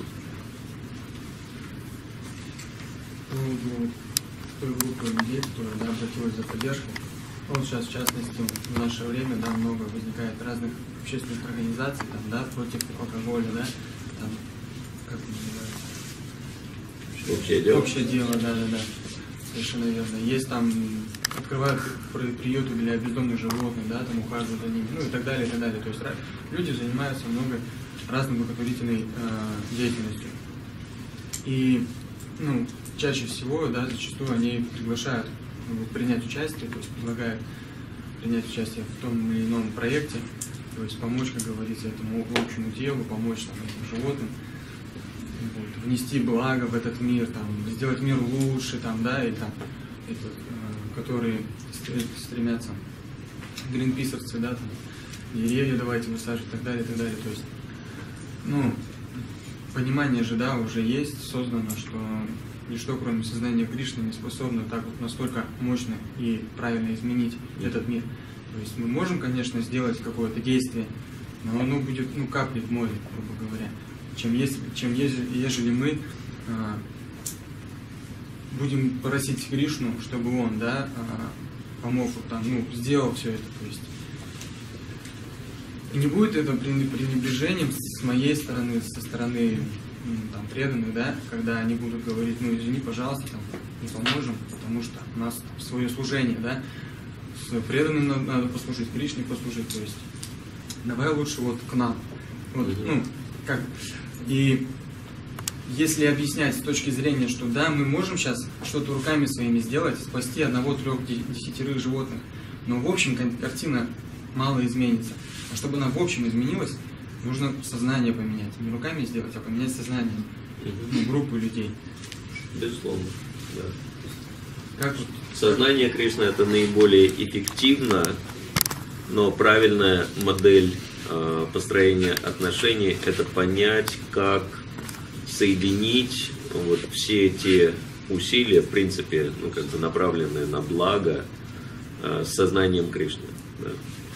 Ну, той группы людей, которая, да, обратилась за поддержкой. Вот сейчас, в частности, в наше время, да, много возникает разных общественных организаций, там, да, против алкоголя, да, там, как называется? Общее дело. Общее дело, да, да, да, совершенно верно. Есть там, открывают приюты для бездомных животных, да, там ухаживают за ними, ну и так далее, и так далее. То есть люди занимаются много разной благотворительной э, деятельностью. И, ну, чаще всего, да, зачастую они приглашают принять участие, то есть предлагают принять участие в том или ином проекте, то есть помочь, как говорится, этому общему делу, помочь там, этим животным, вот, внести благо в этот мир, там, сделать мир лучше, там, да, и там, этот, э, которые стремятся, гринписовцы, да, там, деревья давайте высаживать, и так далее, и так далее, то есть, ну, понимание же, да, уже есть, создано, что ничто, кроме сознания Кришны, не способно так вот настолько мощно и правильно изменить этот мир. То есть мы можем, конечно, сделать какое-то действие, но оно будет, ну, каплей в море, грубо говоря. Чем, если, чем ежели, ежели мы а, будем просить Кришну, чтобы он, да, а, помог, вот, там, ну, сделал все это. То есть и не будет это пренебрежением с моей стороны, со стороны, ну, там, преданных, да, когда они будут говорить, ну, извини, пожалуйста, там, не поможем, потому что у нас там свое служение, да, с преданным надо, надо послужить, Кришне послужить, то есть давай лучше вот к нам. Вот, ну, как, и если объяснять с точки зрения, что да, мы можем сейчас что-то руками своими сделать, спасти одного, трех, десятерых животных, но в общем картина мало изменится. А чтобы она в общем изменилась, нужно сознание поменять. Не руками сделать, а поменять сознание, ну, группу людей. Безусловно, да. Как вот? Сознание Кришны — это наиболее эффективно, но правильная модель э, построения отношений — это понять, как соединить вот все эти усилия, в принципе, ну, как бы направленные на благо, э, с сознанием Кришны. Да.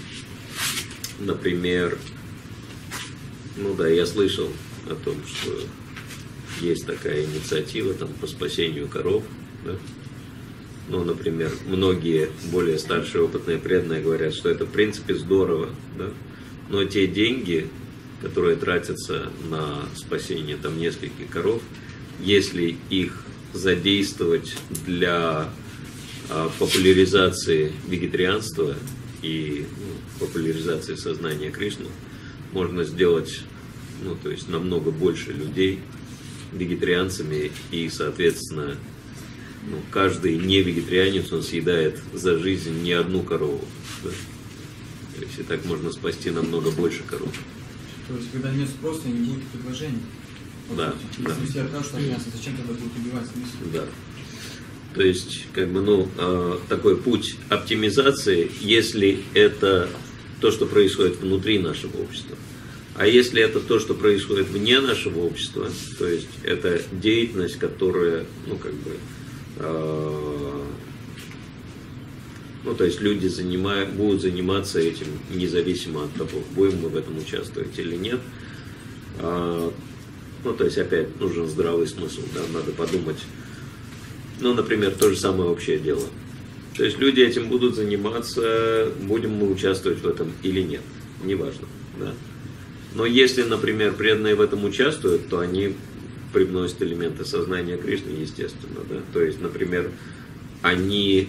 например, ну да, я слышал о том, что есть такая инициатива там, по спасению коров. Да? Ну, например, многие более старшие опытные преданные говорят, что это в принципе здорово. Да? Но те деньги, которые тратятся на спасение там, нескольких коров, если их задействовать для а, популяризации вегетарианства и ну, популяризации сознания Кришны, можно сделать, ну, то есть намного больше людей вегетарианцами, и, соответственно, ну, каждый не вегетарианец, он съедает за жизнь не одну корову. Да? То есть и так можно спасти намного больше коров. То есть, когда нет спроса, не будет предложений. Да, Если да. все откажутся от мяса, зачем тогда будут убивать смысл? Да. То есть, как бы, ну, э, такой путь оптимизации, если это то, что происходит внутри нашего общества. А если это то, что происходит вне нашего общества, то есть это деятельность, которая, ну, как бы, э, ну, то есть люди занимают, будут заниматься этим независимо от того, будем мы в этом участвовать или нет. Э, ну, то есть опять нужен здравый смысл, да, надо подумать. Ну, например, то же самое общее дело. То есть люди этим будут заниматься, будем мы участвовать в этом или нет, неважно, да. Но если, например, преданные в этом участвуют, то они привносят элементы сознания Кришны, естественно, да. То есть, например, они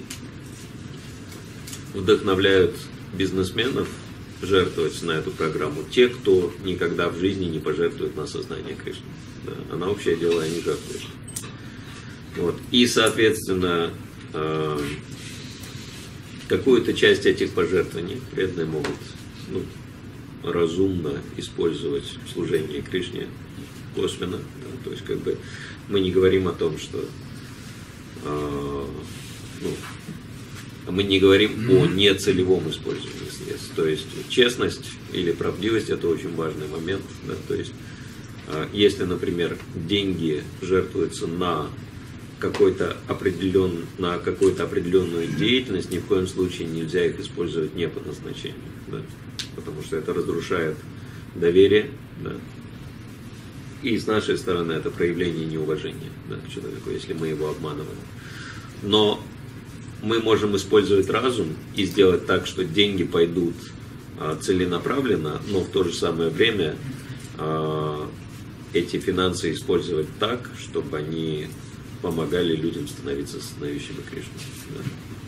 вдохновляют бизнесменов жертвовать на эту программу, те, кто никогда в жизни не пожертвует на сознание Кришны, да. А на общее дело они жертвуют. Вот. И, соответственно, э, какую-то часть этих пожертвований преданные могут, ну, разумно использовать в служении Кришне косвенно. Да? То есть, как бы, мы не говорим о том, что э, ну, мы не говорим о нецелевом использовании средств. То есть честность или правдивость — это очень важный момент. Да? То есть, э, если, например, деньги жертвуются на какой-то определен, на какую-то определенную деятельность, ни в коем случае нельзя их использовать не по назначению, да? Потому что это разрушает доверие, да? И с нашей стороны это проявление неуважения, да, к человеку, если мы его обманываем. Но мы можем использовать разум и сделать так, что деньги пойдут а, целенаправленно, но в то же самое время а, эти финансы использовать так, чтобы они помогали людям становиться сознающими Кришну. Да.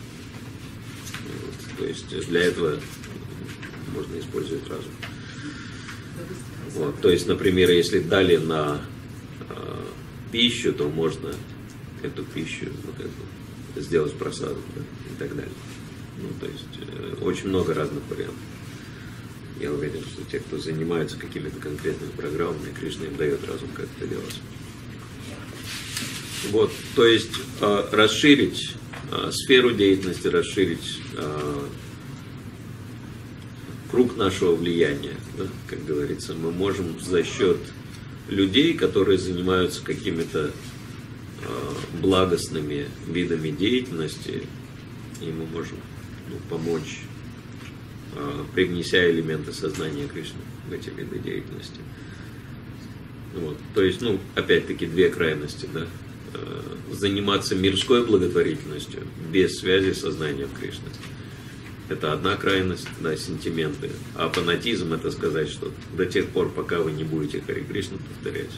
Вот. То есть для этого можно использовать разум. Вот. То есть, например, если дали на э, пищу, то можно эту пищу ну, как бы, сделать просаду, да, и так далее. Ну, то есть э, очень много разных вариантов. Я уверен, что те, кто занимается какими-то конкретными программами, Кришна им дает разум, как это делать. Вот, то есть э, расширить э, сферу деятельности, расширить э, круг нашего влияния, да, как говорится, мы можем за счет людей, которые занимаются какими-то э, благостными видами деятельности, и мы можем ну, помочь, э, привнеся элементы сознания Кришны в эти виды деятельности. Вот, то есть, ну, опять-таки, две крайности, да. Заниматься мирской благотворительностью без связи с сознанием Кришны. Это одна крайность, да, сентименты. А фанатизм — это сказать, что до тех пор, пока вы не будете Хари Кришну повторять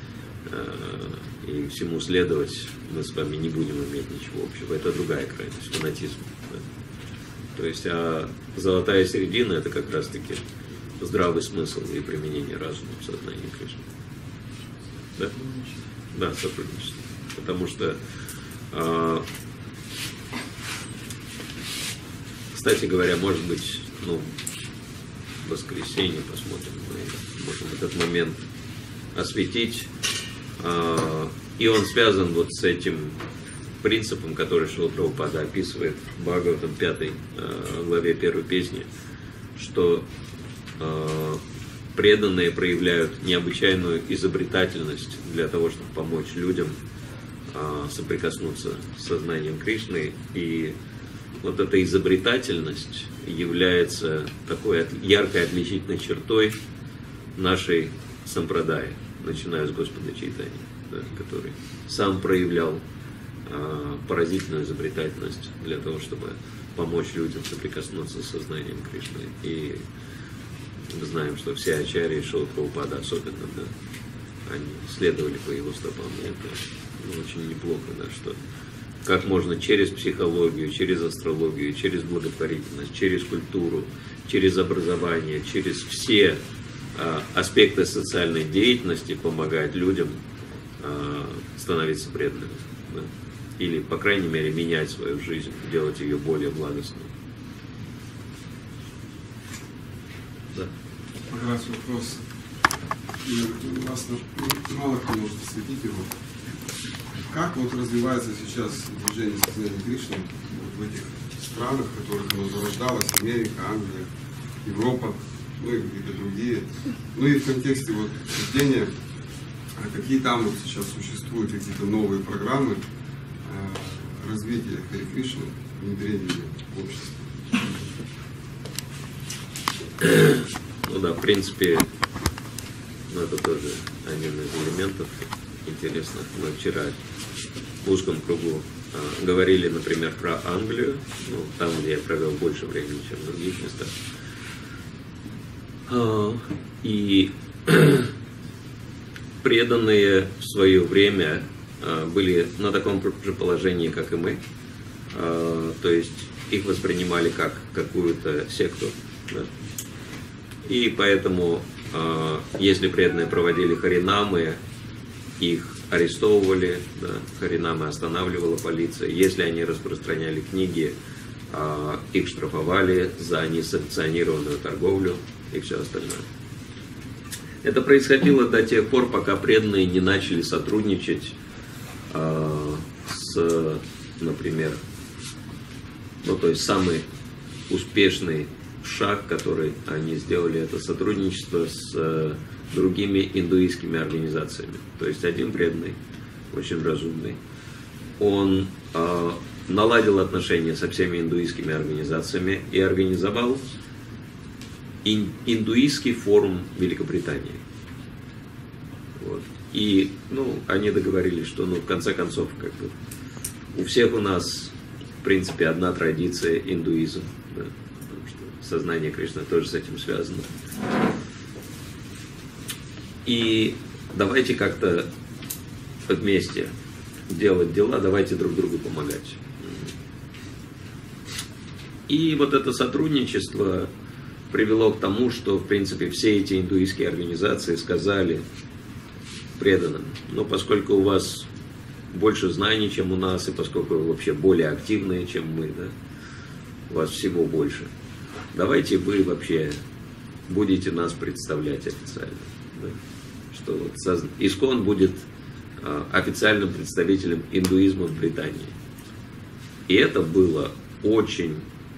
и всему следовать, мы с вами не будем иметь ничего общего. Это другая крайность, фанатизм. Да. То есть, а золотая середина — это как раз-таки здравый смысл и применение разума в сознании Кришны. Да? Да, сотрудничество. Потому что, э, кстати говоря, может быть, ну, в воскресенье посмотрим, мы можем этот момент осветить. Э, и он связан вот с этим принципом, который Шрила Прабхупада описывает в Бхагаватам пятой э, главе первой песни, что э, преданные проявляют необычайную изобретательность для того, чтобы помочь людям соприкоснуться с сознанием Кришны и вот эта изобретательность является такой яркой отличительной чертой нашей сампрадаи, начиная с Господа Чайтаньи, да, который сам проявлял а, поразительную изобретательность для того, чтобы помочь людям соприкоснуться с сознанием Кришны. И мы знаем, что все ачарьи, Шрила Прабхупада особенно, да, они следовали по его стопам. И это ну, очень неплохо, да, что как можно через психологию, через астрологию, через благотворительность, через культуру, через образование, через все а, аспекты социальной деятельности помогать людям а, становиться преданными. Да? Или, по крайней мере, менять свою жизнь, делать ее более благостной. Да. Как раз вопрос, и у вас мало кто может осветить его. Как вот развивается сейчас движение сознания Кришны вот в этих странах, в которых оно зарождалось, Америка, Англия, Европа, ну и какие-то другие. Ну и в контексте вот рождения, какие там вот сейчас существуют какие-то новые программы э, развития Хари Кришны, внедрения в общество. Ну да, в принципе, ну, это тоже один из элементов интересных. Мы вчера в узком кругу а, говорили, например, про Англию, ну, там, где я провел больше времени, чем в других местах. А, и преданные в свое время а, были на таком же положении, как и мы. А, то есть их воспринимали как какую-то секту. Да? И поэтому, а, если преданные проводили харинамы, их арестовывали, да, харинамы останавливала полиция. Если они распространяли книги, а, их штрафовали за несанкционированную торговлю и все остальное. Это происходило до тех пор, пока преданные не начали сотрудничать а, с, например, ну, то есть самый успешный шаг, который они сделали, это сотрудничество с э, другими индуистскими организациями. То есть один преданный, очень разумный, он э, наладил отношения со всеми индуистскими организациями и организовал ин, индуистский форум Великобритании. Вот. И ну, они договорились, что ну, в конце концов как бы, у всех у нас в принципе одна традиция — индуизм. Да? Сознание Кришны тоже с этим связано. И давайте как-то вместе делать дела, давайте друг другу помогать. И вот это сотрудничество привело к тому, что, в принципе, все эти индуистские организации сказали преданным: но поскольку у вас больше знаний, чем у нас, и поскольку вы вообще более активные, чем мы, да, у вас всего больше, давайте вы вообще будете нас представлять официально. Да? Что вот соз... ИСККОН будет а, официальным представителем индуизма в Британии. И это было очень,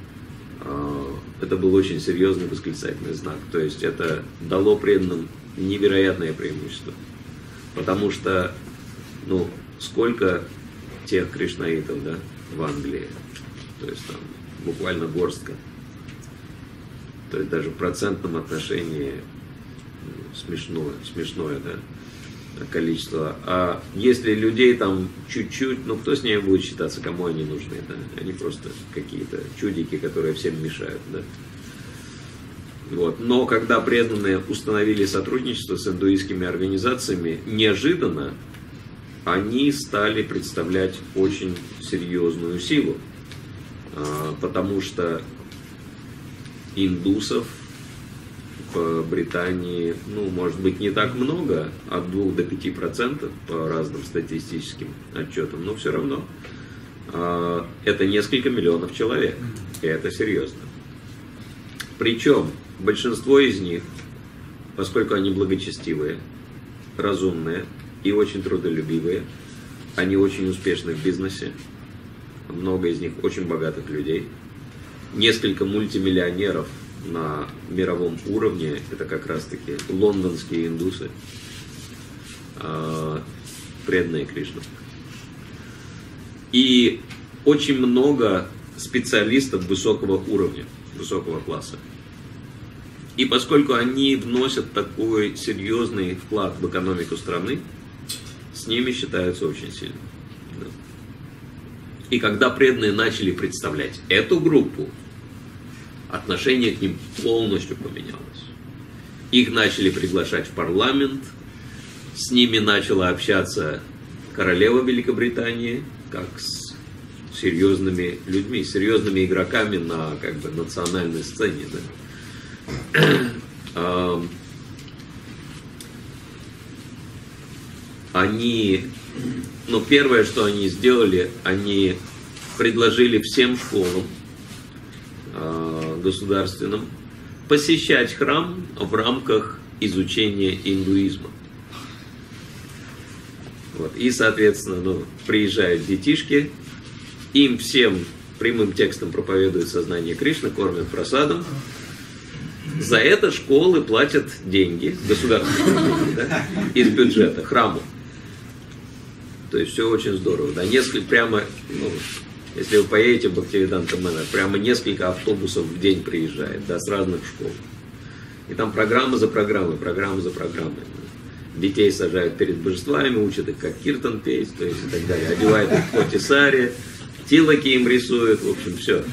а, это был очень серьезный восклицательный знак. То есть это дало преданным невероятное преимущество. Потому что, ну, сколько тех кришнаитов, да, в Англии, то есть там буквально горстка. То есть даже в процентном отношении смешное, смешное, да, количество. А если людей там чуть-чуть, ну кто с ними будет считаться, кому они нужны, да? Они просто какие-то чудики, которые всем мешают, да. Вот. Но когда преданные установили сотрудничество с индуистскими организациями, неожиданно они стали представлять очень серьезную силу, потому что индусов в Британии, ну, может быть, не так много, от двух до пяти процентов по разным статистическим отчетам, но все равно э, это несколько миллионов человек, и это серьезно. Причем большинство из них, поскольку они благочестивые, разумные и очень трудолюбивые, они очень успешны в бизнесе, много из них очень богатых людей. Несколько мультимиллионеров на мировом уровне, это как раз-таки лондонские индусы, преданные Кришне. И очень много специалистов высокого уровня, высокого класса. И поскольку они вносят такой серьезный вклад в экономику страны, с ними считаются очень сильно. Да. И когда преданные начали представлять эту группу, отношение к ним полностью поменялось. Их начали приглашать в парламент, с ними начала общаться королева Великобритании, как с серьезными людьми, серьезными игроками на как бы национальной сцене. Да. Они, ну, первое, что они сделали, они предложили всем школам э, государственным посещать храм в рамках изучения индуизма. Вот. И, соответственно, ну, приезжают детишки, им всем прямым текстом проповедуют сознание Кришны, кормят прасадом. За это школы платят деньги, государственные деньги, да, из бюджета, храму. То есть все очень здорово. Да, несколько, прямо, ну, если вы поедете в Бхактивиданта Манор, прямо несколько автобусов в день приезжает, да, с разных школ. И там программа за программой, программа за программой. Детей сажают перед божествами, учат их как киртан петь, то есть и так далее. Одевают их в поти-сари, тилоки им рисуют, в общем, все.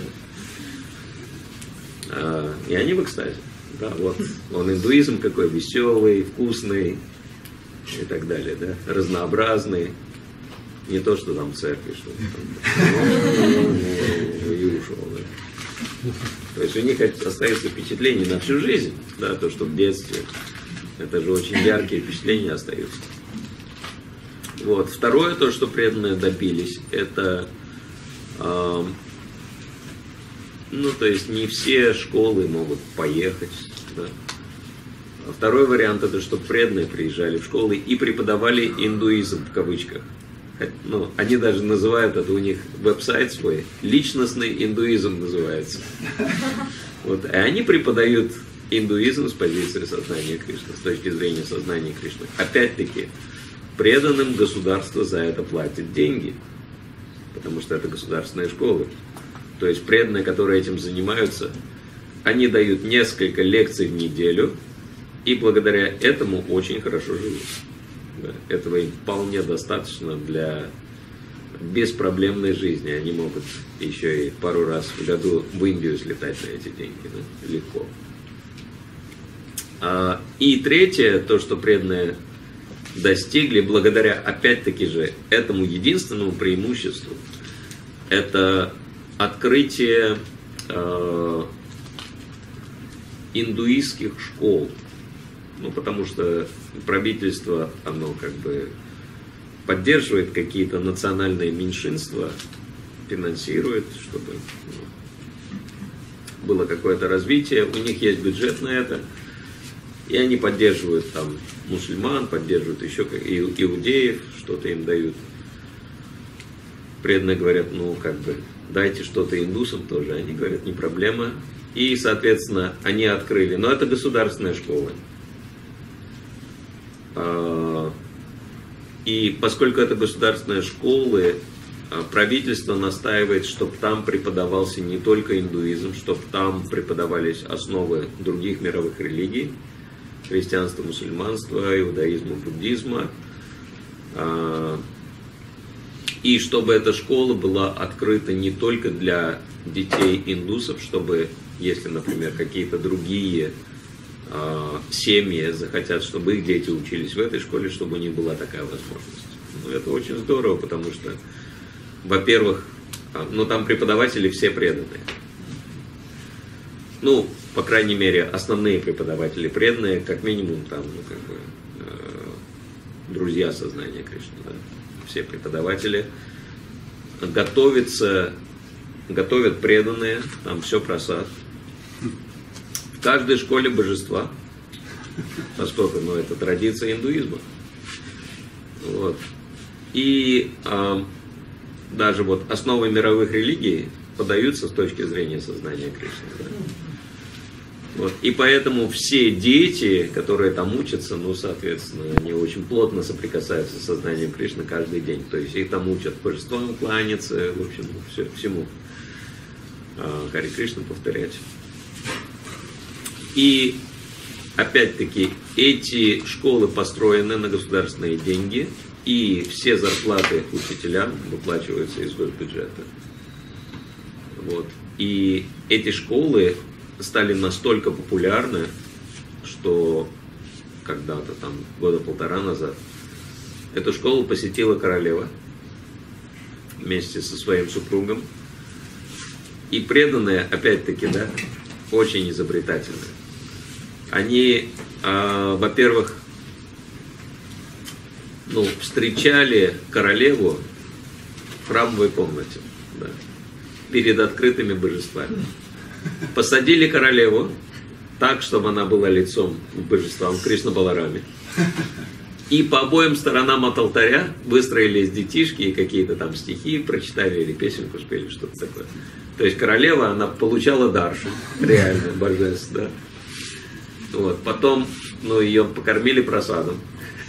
А, и они в экстазе. Да, вот он индуизм какой веселый, вкусный и так далее, да, разнообразный. Не то, что там в церкви, что там и ушел. Да. То есть у них остается впечатление на всю жизнь, да, то, что в детстве. Это же очень яркие впечатления остаются. Вот. Второе, то, что преданные добились, это, э, ну, то есть не все школы могут поехать. Да. А второй вариант, это, что преданные приезжали в школы и преподавали индуизм, в кавычках. Ну, они даже называют это, у них веб-сайт свой, личностный индуизм называется. Вот. И они преподают индуизм с позиции сознания Кришны, с точки зрения сознания Кришны. Опять-таки, преданным государство за это платит деньги, потому что это государственные школы. То есть преданные, которые этим занимаются, они дают несколько лекций в неделю, и благодаря этому очень хорошо живут. Да, этого им вполне достаточно для беспроблемной жизни. Они могут еще и пару раз в году в Индию слетать на эти деньги. Да, легко. А, и третье, то, что преданные достигли благодаря, опять-таки же, этому единственному преимуществу, это открытие э, индуистских школ. Ну, потому что правительство, оно как бы поддерживает какие-то национальные меньшинства, финансирует, чтобы, ну, было какое-то развитие. У них есть бюджет на это. И они поддерживают там мусульман, поддерживают еще иудеев, что-то им дают. Преданные говорят, ну, как бы, дайте что-то индусам тоже. Они говорят, не проблема. И, соответственно, они открыли. Но это государственная школа. И поскольку это государственные школы, правительство настаивает, чтобы там преподавался не только индуизм, чтобы там преподавались основы других мировых религий, христианства, мусульманства, иудаизма, буддизма. И чтобы эта школа была открыта не только для детей индусов, чтобы, если, например, какие-то другие семьи захотят, чтобы их дети учились в этой школе, чтобы у них была такая возможность. Ну, это очень здорово, потому что, во-первых, ну, там преподаватели все преданные. Ну, по крайней мере, основные преподаватели преданные, как минимум, там, ну, как бы, э, друзья сознания Кришны, да? Все преподаватели готовятся, готовят преданные, там все просад. В каждой школе божества, поскольку, ну, это традиция индуизма. Вот. И э, даже вот основы мировых религий подаются с точки зрения сознания Кришны. Да? Вот. И поэтому все дети, которые там учатся, ну, соответственно, они очень плотно соприкасаются с сознанием Кришны каждый день. То есть их там учат божествам кланяться, в общем, все, всему. Хари Кришна повторять. И опять-таки эти школы построены на государственные деньги, и все зарплаты учителям выплачиваются из госбюджета. Вот. И эти школы стали настолько популярны, что когда-то, там, года полтора назад, эту школу посетила королева вместе со своим супругом. И преданные, опять-таки, да, очень изобретательные. Они, э, во-первых, ну, встречали королеву в храмовой комнате, да, перед открытыми божествами. Посадили королеву так, чтобы она была лицом к божествам, Кришна Балараме. И по обоим сторонам от алтаря выстроились детишки и какие-то там стихи прочитали или песенку спели, что-то такое. То есть королева, она получала даршу, реально, божеств, да. Вот. Потом, ну, ее покормили просадом.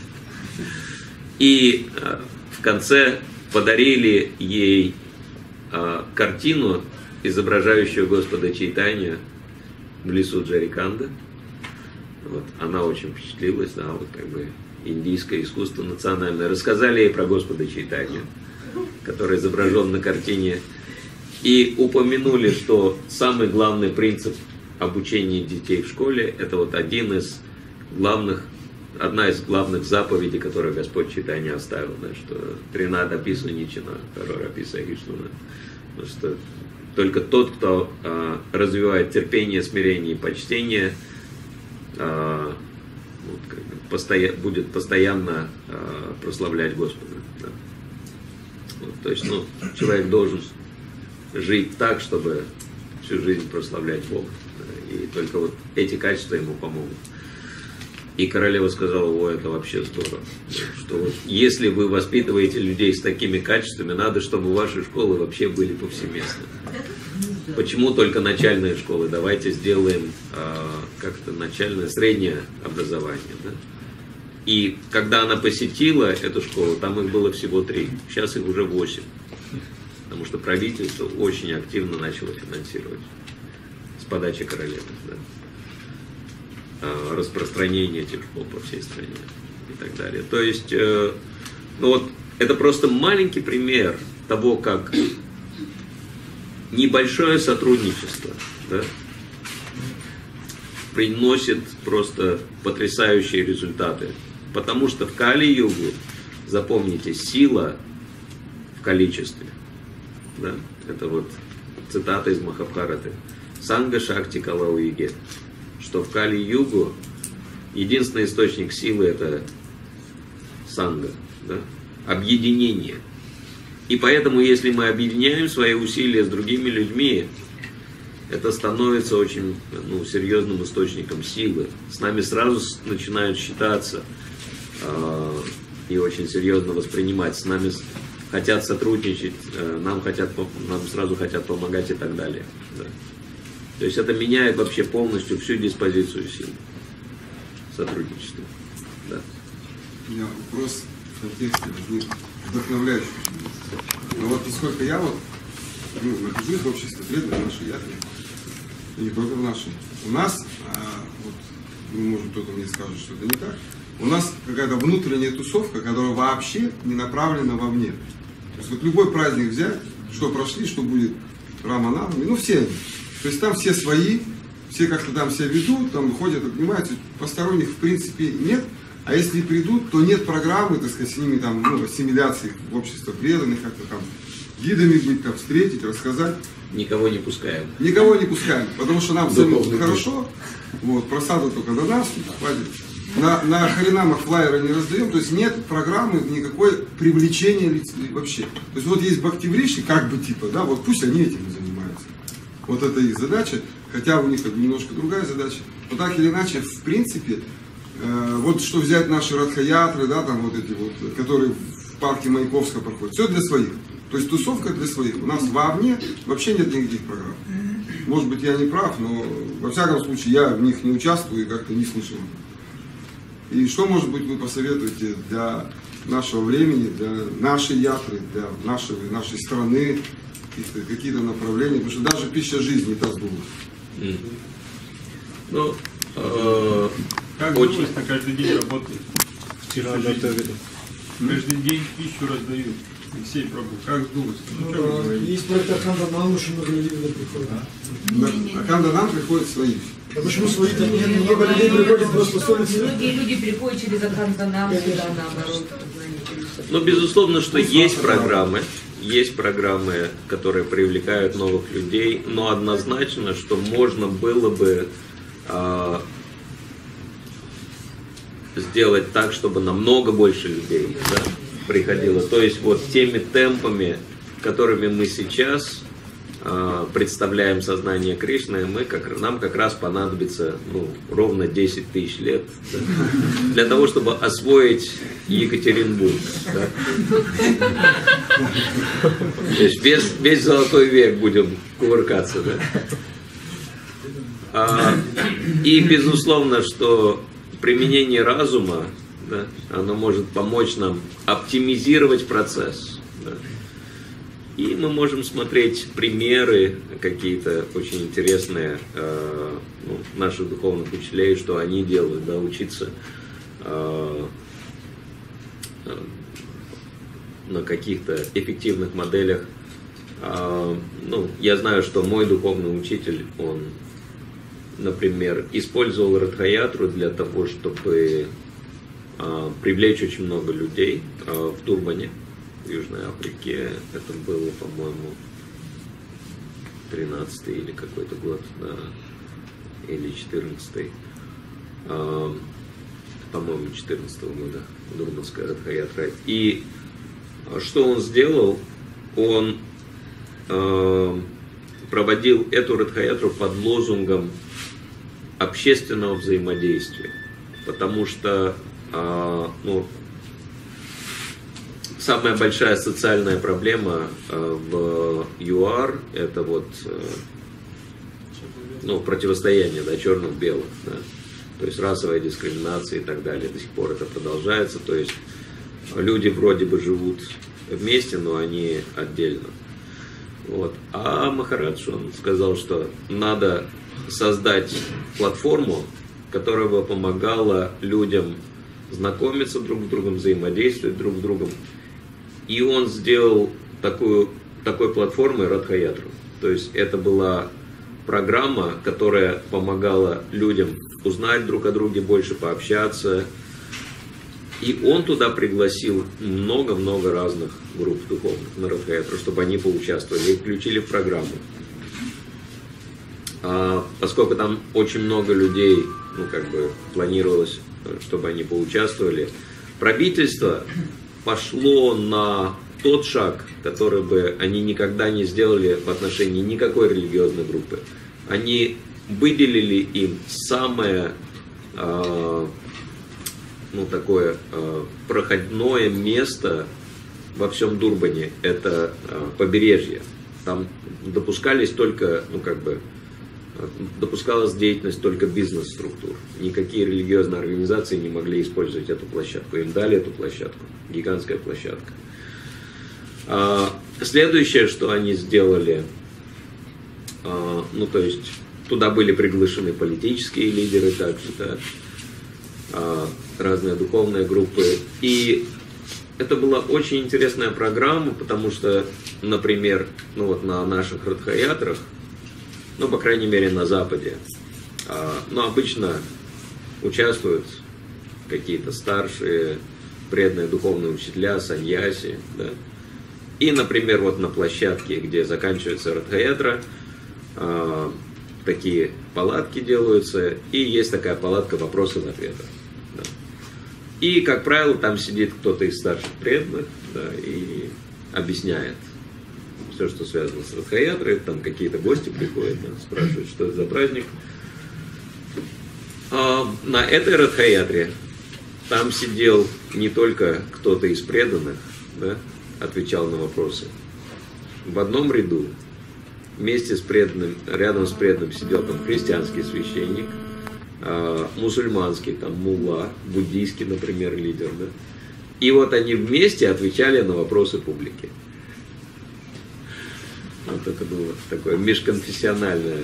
И э, в конце подарили ей э, картину, изображающую Господа Чайтанью в лесу Джариканда. Вот. Она очень впечатлилась, да, вот как бы индийское искусство национальное. Рассказали ей про Господа Чайтанью, который изображен на картине. И упомянули, что самый главный принцип обучения детей в школе, это вот один из главных, одна из главных заповедей, которую Господь Чайтанья оставил, да, что тринада опису ничина, второй опису Агишнуна. Потому что только тот, кто а, развивает терпение, смирение и почтение, а, вот, как бы, постоя, будет постоянно а, прославлять Господа. Да. Вот, то есть, ну, человек должен жить так, чтобы всю жизнь прославлять Бога. И только вот эти качества ему помогут. И королева сказала: о, это вообще здорово. Что вот, если вы воспитываете людей с такими качествами, надо, чтобы ваши школы вообще были повсеместно. Почему только начальные школы? Давайте сделаем э, как-то начальное, среднее образование. Да? И когда она посетила эту школу, там их было всего три. Сейчас их уже восемь. Потому что правительство очень активно начало финансировать с подачи королевы, да, распространение этих школ по всей стране и так далее. То есть, э, ну вот, это просто маленький пример того, как небольшое сотрудничество, да, приносит просто потрясающие результаты. Потому что в Кали-югу, запомните, сила в количестве. Да? Это вот цитата из Махабхараты. Санга Шакти Калау Иге. Что в Кали-югу единственный источник силы — это санга, да? Объединение. И поэтому, если мы объединяем свои усилия с другими людьми, это становится очень, ну, серьезным источником силы. С нами сразу начинают считаться э, и очень серьезно воспринимать. С нами хотят сотрудничать, нам, хотят, нам сразу хотят помогать и так далее. Да. То есть это меняет вообще полностью всю диспозицию сил сотрудничества. Да. У меня вопрос в контексте возник вдохновляющий. Но вот насколько я вот, ну, нахожусь в обществе преданных нашей яхты, и не только в нашей. У нас, а, вот, ну, может кто-то мне скажет, что это не так, у нас какая-то внутренняя тусовка, которая вообще не направлена вовне. То есть вот любой праздник взять, что прошли, что будет Раманавами, ну все они. То есть там все свои, все как-то там себя ведут, там ходят, обнимаются, посторонних в принципе нет. А если придут, то нет программы, так сказать, с ними там, ну, ассимиляции в общество преданных, как-то там гидами быть, там встретить, рассказать. Никого не пускаем. Никого не пускаем, потому что нам самим хорошо, вот, просада только до нас хватит. На, на харинамах флайера не раздаем, то есть нет программы никакой привлечения лиц вообще. То есть вот есть бхактивриши, как бы типа, да, вот пусть они этим занимаются. Вот это их задача, хотя у них немножко другая задача. Но так или иначе, в принципе, э, вот что взять наши радхаятры, да, там вот эти вот, которые в парке Маяковского проходят, все для своих. То есть тусовка для своих. У нас вовне вообще нет никаких программ. Может быть, я не прав, но во всяком случае я в них не участвую и как-то не слышал. И что, может быть, вы посоветуете для нашего времени, для нашей ятры, для нашего, нашей страны, каких-то, какие-то направления, потому что даже пища жизни та сдулась. Mm. Ну, э, Как очень... думаешь, каждый день работает? Вчера готовили. Каждый день пищу раздают. Алексей пробует. Как сдулось? Ну, да, есть проект Аханда-Нам, очень много людей туда приходит. А Аханда-Нам приходят свои. А почему свои-то нет? Много людей приходит просто с улицы. Многие люди приходят через Аханда-Нам, сюда наоборот. Ну, безусловно, что есть программы, есть программы, которые привлекают новых людей, но однозначно, что можно было бы э, сделать так, чтобы намного больше людей, да, приходило. То есть вот теми темпами, которыми мы сейчас э, представляем сознание Кришны, мы как, нам как раз понадобится ну, ровно десять тысяч лет, да, для того, чтобы освоить Екатеринбург. Да. То есть весь, весь золотой век будем кувыркаться. Да. А, и безусловно, что применение разума, да, оно может помочь нам оптимизировать процесс. Да. И мы можем смотреть примеры какие-то очень интересные э, ну, наших духовных учителей, что они делают, да, учиться э, э, на каких-то эффективных моделях. Э, ну, я знаю, что мой духовный учитель, он, например, использовал Радхаятру для того, чтобы э, привлечь очень много людей э, в Дурбане, в Южной Африке. Это было, по-моему, тринадцатый или какой-то год, да, или четырнадцатый. Э, по-моему, четырнадцатого года, Дурбанская Радхаятра. И что он сделал? Он э, проводил эту Радхаятру под лозунгом общественного взаимодействия. Потому что э, ну, самая большая социальная проблема э, в ЮАР — это вот э, ну, противостояние, да, черных-белых, да, то есть расовая дискриминация и так далее. До сих пор это продолжается. То есть люди вроде бы живут вместе, но они отдельно. Вот. А Махарадж, он сказал, что надо создать платформу, которая бы помогала людям знакомиться друг с другом, взаимодействовать друг с другом. И он сделал такую, такой платформой Радхаятру. То есть это была программа, которая помогала людям узнать друг о друге больше, пообщаться. И он туда пригласил много-много разных групп духовных на Радхаятру, чтобы они поучаствовали и включили в программу. А, поскольку там очень много людей, ну, как бы планировалось, чтобы они поучаствовали, правительство пошло на тот шаг, который бы они никогда не сделали в отношении никакой религиозной группы. Они выделили им самое э, ну, такое э, проходное место во всем Дурбане. Это э, побережье. Там допускались только, ну, как бы, допускалась деятельность только бизнес-структур. Никакие религиозные организации не могли использовать эту площадку. Им дали эту площадку. Гигантская площадка. А, следующее, что они сделали, а, ну, то есть, туда были приглашены политические лидеры также, да, а, разные духовные группы. И это была очень интересная программа, потому что, например, ну, вот на наших Радхаятрах, ну, по крайней мере, на Западе, а, но обычно участвуют какие-то старшие, преданные духовные учителя, саньяси, да. И, например, вот на площадке, где заканчивается Радхаятра, э, такие палатки делаются, и есть такая палатка вопросов-ответов. Да. И, как правило, там сидит кто-то из старших преданных, да, и объясняет все, что связано с Радхаятрой. Там какие-то гости приходят, да, спрашивают, что это за праздник. А на этой Радхаятре там сидел не только кто-то из преданных, да, отвечал на вопросы. В одном ряду вместе с преданным, рядом с преданным сидел там христианский священник, э, мусульманский, там мулла, буддийский, например, лидер. Да? И вот они вместе отвечали на вопросы публики. Вот это было такое межконфессиональное,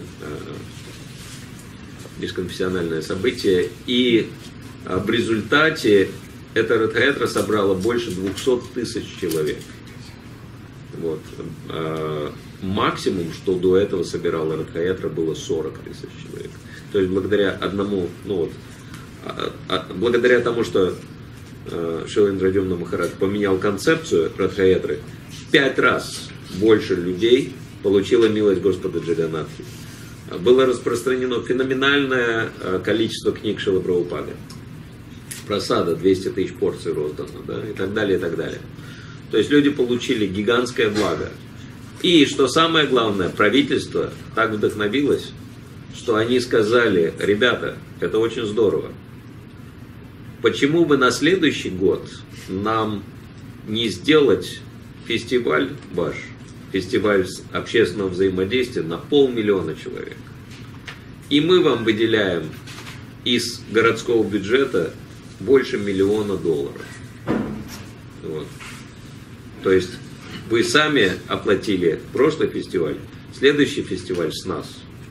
межконфессиональное событие. И в результате эта Радха-ятра собрала больше двухсот тысяч человек. Вот. Максимум, что до этого собирала Радха-ятра, было сорок тысяч человек. То есть благодаря одному, ну вот, благодаря тому, что Шрила Индрадюмна Махарадж поменял концепцию Радха-ятры, пять раз больше людей получило милость Господа Джаганнатхи. Было распространено феноменальное количество книг Шрилы Прабхупады. Просада, двести тысяч порций роздано, да, и так далее, и так далее. То есть люди получили гигантское благо. И, что самое главное, правительство так вдохновилось, что они сказали: ребята, это очень здорово. Почему бы на следующий год нам не сделать фестиваль ваш, фестиваль общественного взаимодействия на полмиллиона человек? И мы вам выделяем из городского бюджета больше миллиона долларов. Вот. То есть вы сами оплатили прошлый фестиваль, следующий фестиваль с нас.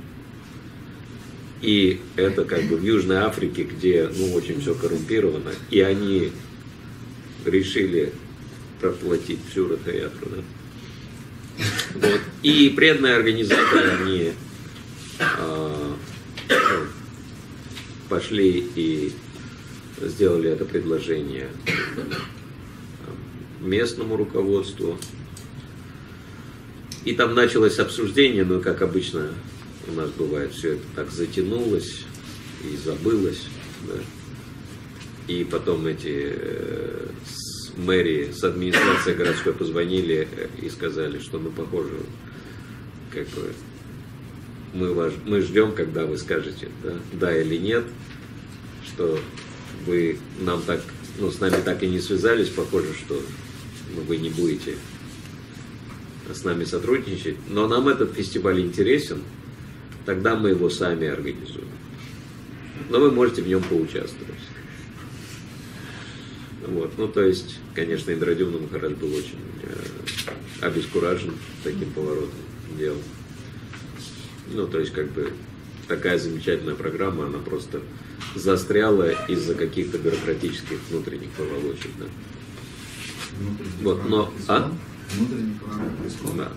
И это как бы в Южной Африке, где ну, очень все коррумпировано, и они решили проплатить всю Радха-ятру. Да? Вот. И преданные организаторы, они а, пошли и сделали это предложение местному руководству. И там началось обсуждение, но, как обычно у нас бывает, все это так затянулось и забылось. Да? И потом эти э, с мэрии, с администрации городской позвонили и сказали, что ну, похоже, как бы, мы, ваш, мы ждем, когда вы скажете, да, да или нет, что вы нам так, ну, с нами так и не связались, похоже, что ну, вы не будете с нами сотрудничать, но нам этот фестиваль интересен, тогда мы его сами организуем. Но вы можете в нем поучаствовать. Вот. Ну, то есть, конечно, Индрадюмна Махарадж был очень э, обескуражен таким поворотом дел. Ну, то есть, как бы, такая замечательная программа, она просто застряла из-за каких-то бюрократических внутренних поволочек. Да. Вот, но... А? Внутренний план происходит. Да.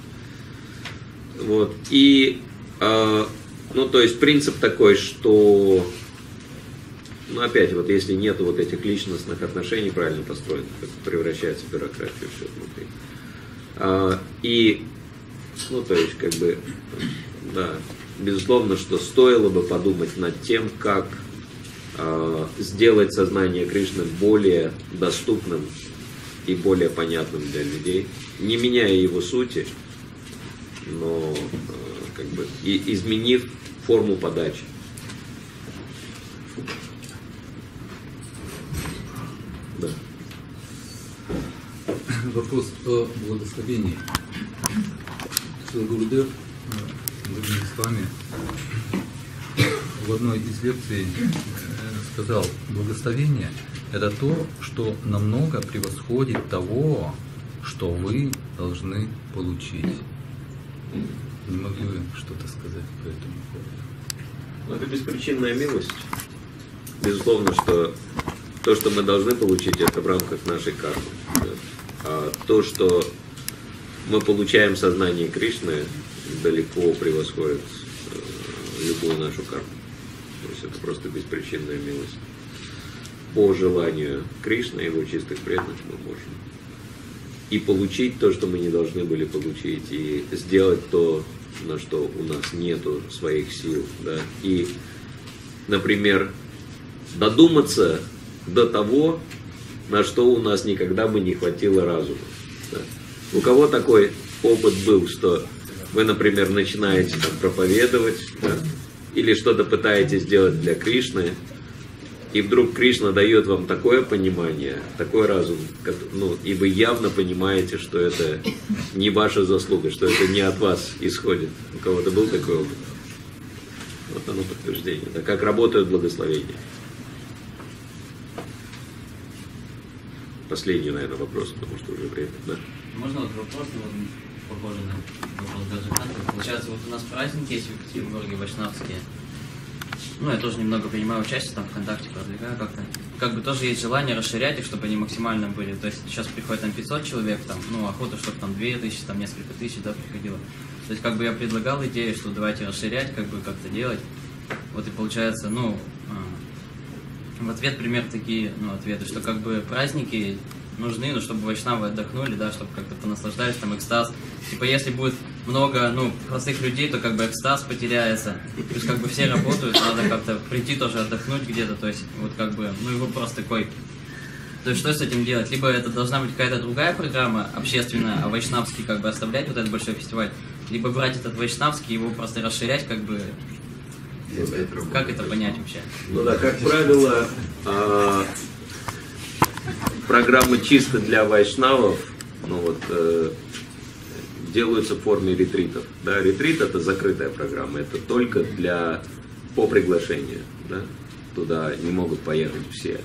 Вот. И, э, ну, то есть, принцип такой, что, ну, опять, вот, если нет вот этих личностных отношений правильно построенных, это превращается в бюрократию все внутри. Э, и, ну, то есть, как бы, да, безусловно, что стоило бы подумать над тем, как э, сделать сознание Кришны более доступным и более понятным для людей, не меняя его сути, но э, как бы и изменив форму подачи. Да. Вопрос о благословении. Шрила Гурудев, другими с вами, в одной из лекций сказал: благословение — это то, что намного превосходит того, что вы должны получить. Не могли вы что-то сказать по этому поводу? Это беспричинная милость. Безусловно, что то, что мы должны получить, это в рамках нашей кармы. Да? А то, что мы получаем в сознании Кришны, далеко превосходит э, любую нашу карму. То есть это просто беспричинная милость. По желанию Кришны, его чистых преданных, мы можем и получить то, что мы не должны были получить, и сделать то, на что у нас нету своих сил. Да? И, например, додуматься до того, на что у нас никогда бы не хватило разума. Да? У кого такой опыт был, что вы, например, начинаете там, проповедовать, да? Или что-то пытаетесь сделать для Кришны, и вдруг Кришна дает вам такое понимание, такой разум, ну, и вы явно понимаете, что это не ваша заслуга, что это не от вас исходит. У кого-то был такой опыт? Вот оно подтверждение. Да, как работают благословения. Последний, наверное, вопрос, потому что уже время. Да? Можно вот вопрос? Вот, похоже на вопрос Гаджиканта. Получается, вот у нас праздники есть в Екатеринбурге, вайшнавские. Ну, я тоже немного принимаю участие, там ВКонтакте продвигаю как-то. Как бы тоже есть желание расширять их, чтобы они максимально были. То есть сейчас приходит там пятьсот человек, там, ну, охота, чтобы там две тысячи, там несколько тысяч, да, приходило. То есть как бы я предлагал идею, что давайте расширять, как бы как-то делать. Вот и получается, ну, в ответ пример такие, ну, ответы, что как бы праздники нужны, ну, чтобы вайшнавы отдохнули, да, чтобы как-то понаслаждались, там, экстаз. Типа, если будет много, ну, простых людей, то как бы экстаз потеряется. То есть как бы все работают, надо как-то прийти тоже отдохнуть где-то, то есть вот как бы, ну, и вопрос такой. То есть что с этим делать? Либо это должна быть какая-то другая программа общественная, а вайшнавский как бы оставлять вот этот большой фестиваль, либо брать этот вайшнавский, его просто расширять, как бы. Как это понять вообще? Ну да, как правило, э, программы чисто для вайшнавов, ну вот, э, делаются в форме ретритов. Да, ретрит — это закрытая программа, это только для по приглашению. Да? Туда не могут поехать все.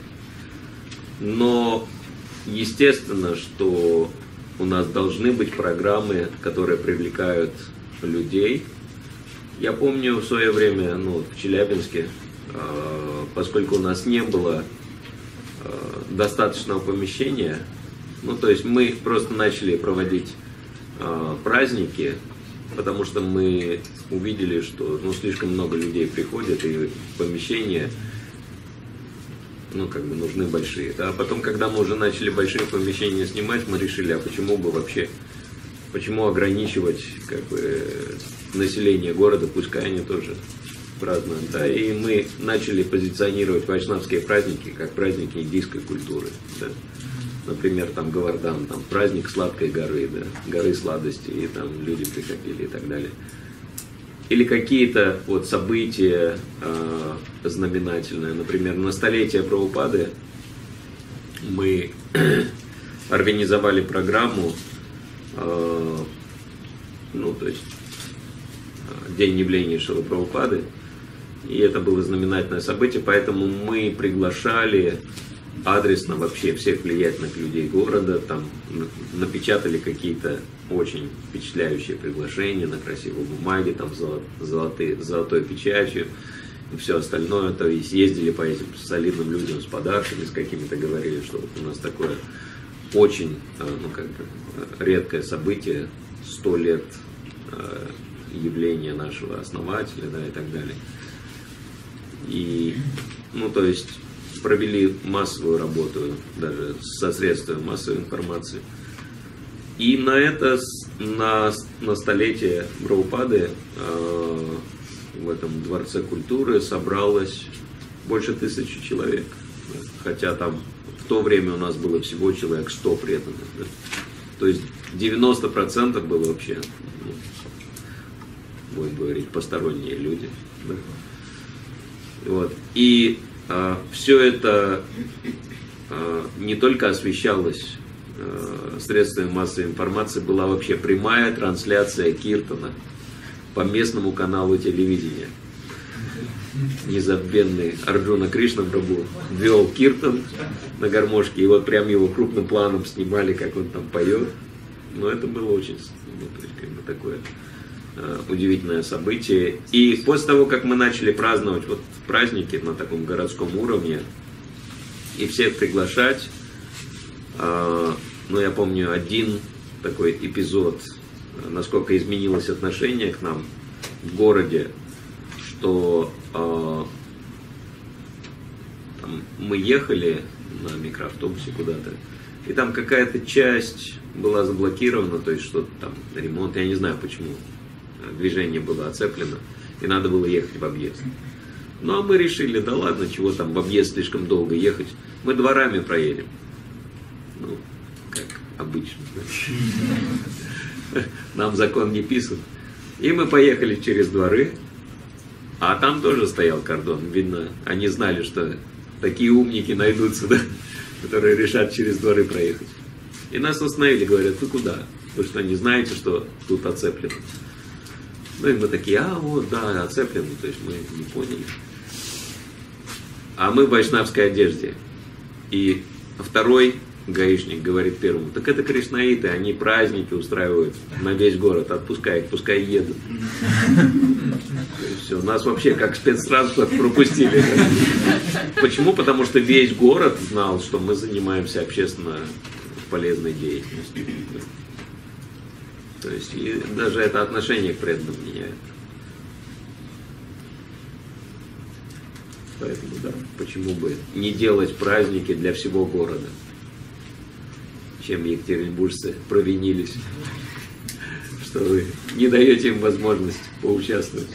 Но естественно, что у нас должны быть программы, которые привлекают людей. Я помню в свое время, ну, в Челябинске, э, поскольку у нас не было э, достаточного помещения, ну, то есть мы просто начали проводить э, праздники, потому что мы увидели, что, ну, слишком много людей приходят, и помещения, ну, как бы нужны большие. Да? А потом, когда мы уже начали большие помещения снимать, мы решили, а почему бы вообще, почему ограничивать, как бы, население города, пускай они тоже празднуют. Да. И мы начали позиционировать вайшнавские праздники как праздники индийской культуры. Да. Например, там Говардан, там праздник сладкой горы, да, горы сладости, и там люди приходили и так далее. Или какие-то вот события э, знаменательные. Например, на столетие Прабхупады мы организовали программу, э, ну, то есть день явления Шрилы Прабхупады, и это было знаменательное событие, поэтому мы приглашали адресно вообще всех влиятельных людей города, там напечатали какие-то очень впечатляющие приглашения на красивой бумаге, там золотые, золотой печатью и все остальное, то есть ездили по этим солидным людям с подарками, с какими-то, говорили, что вот у нас такое очень, ну, как бы редкое событие, сто лет явления нашего основателя, да, и так далее. И, ну, то есть провели массовую работу даже со средствами массовой информации. И на это, на, на столетие Прабхупады э, в этом Дворце культуры собралось больше тысячи человек. Да. Хотя там в то время у нас было всего человек сто преданных. Да. То есть девяносто процентов было вообще, ну, будем говорить, посторонние люди. Да. Вот. И а, все это а, не только освещалось а, средствами массовой информации, была вообще прямая трансляция киртана по местному каналу телевидения. Незабвенный Арджуна Кришна Прабху вел киртан на гармошке, и вот прям его крупным планом снимали, как он там поет. Но это было очень, ну, то есть, как бы такое удивительное событие. И после того, как мы начали праздновать вот праздники на таком городском уровне и всех приглашать, э, ну, я помню один такой эпизод, насколько изменилось отношение к нам в городе, что э, там, мы ехали на микроавтобусе куда-то, и там какая-то часть была заблокирована, то есть что-то там, ремонт, я не знаю почему. Движение было оцеплено, и надо было ехать в объезд. Ну, а мы решили, да ладно, чего там в объезд слишком долго ехать, мы дворами проедем. Ну, как обычно. Нам закон не писан. И мы поехали через дворы, а там тоже стоял кордон. Видно, они знали, что такие умники найдутся, да, которые решат через дворы проехать. И нас остановили, говорят, вы куда? Вы что, не знаете, что тут оцеплено? Ну и мы такие, а вот, да, оцеплено, то есть мы не поняли. А мы в вайшнавской одежде. И второй гаишник говорит первому: так это кришнаиты, они праздники устраивают на весь город, отпускай их, пускай едут. Все, нас вообще как спецтранспорт пропустили. Почему? Потому что весь город знал, что мы занимаемся общественно полезной деятельностью. То есть и даже это отношение к преданным меняет. Поэтому, да, почему бы не делать праздники для всего города? Чем екатеринбуржцы провинились, что вы не даете им возможность поучаствовать.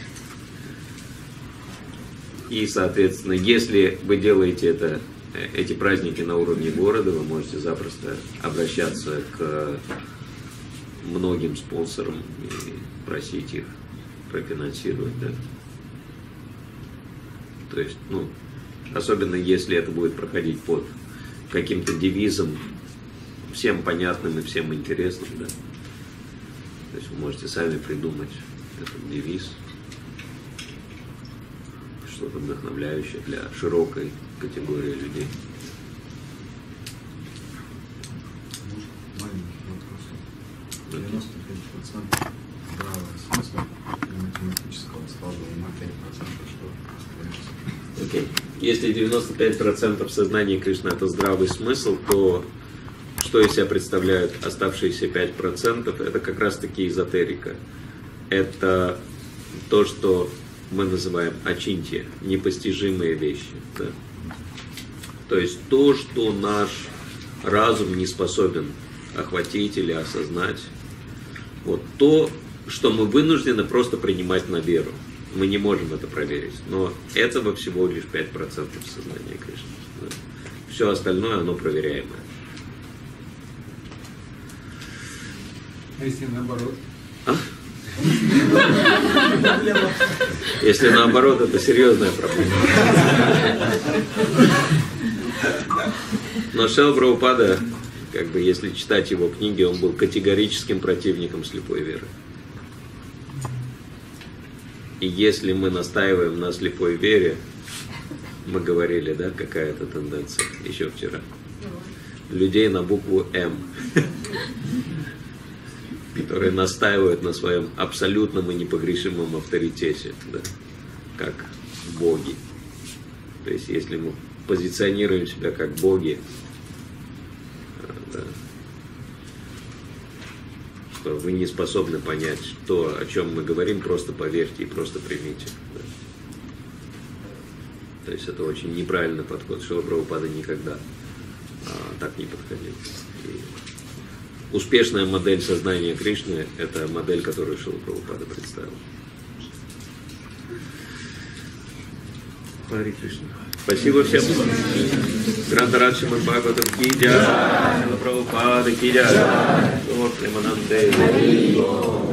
И, соответственно, если вы делаете это, эти праздники на уровне города, вы можете запросто обращаться к многим спонсорам и просить их профинансировать, да. То есть, ну, особенно если это будет проходить под каким-то девизом, всем понятным и всем интересным, да. То есть вы можете сами придумать этот девиз, что-то вдохновляющее для широкой категории людей. Маленький вопрос. девяносто пять процентов здравого смысла и математического склада на пять процентов, что остается. Окей. Если девяносто пять процентов сознания Кришны это здравый смысл, то что из себя представляют оставшиеся пять процентов? Это как раз таки эзотерика. Это то, что мы называем ачинтья, непостижимые вещи. Да? То есть то, что наш разум не способен охватить или осознать. Вот то, что мы вынуждены просто принимать на веру. Мы не можем это проверить. Но этого всего лишь пять процентов сознания Кришны. Да? Все остальное, оно проверяемое. А если наоборот? А? Если наоборот, это серьезная проблема. Но Шрила Прабхупада, как бы, если читать его книги, он был категорическим противником слепой веры. И если мы настаиваем на слепой вере, мы говорили, да, какая-то тенденция еще вчера. Людей на букву М, которые настаивают на своем абсолютном и непогрешимом авторитете, да, как боги. То есть, если мы позиционируем себя как боги, да, что вы не способны понять то, о чем мы говорим, просто поверьте и просто примите. Да. То есть, это очень неправильный подход. Шрила Прабхупада никогда а, так не подходил. И успешная модель сознания Кришны – это модель, которую Шрила Прабхупада представил. Харе Кришна. Спасибо всем. Грантарадж Шримад Бхагаватам ки джай, Шрила Прабхупада ки джай, Лорд Прямананде.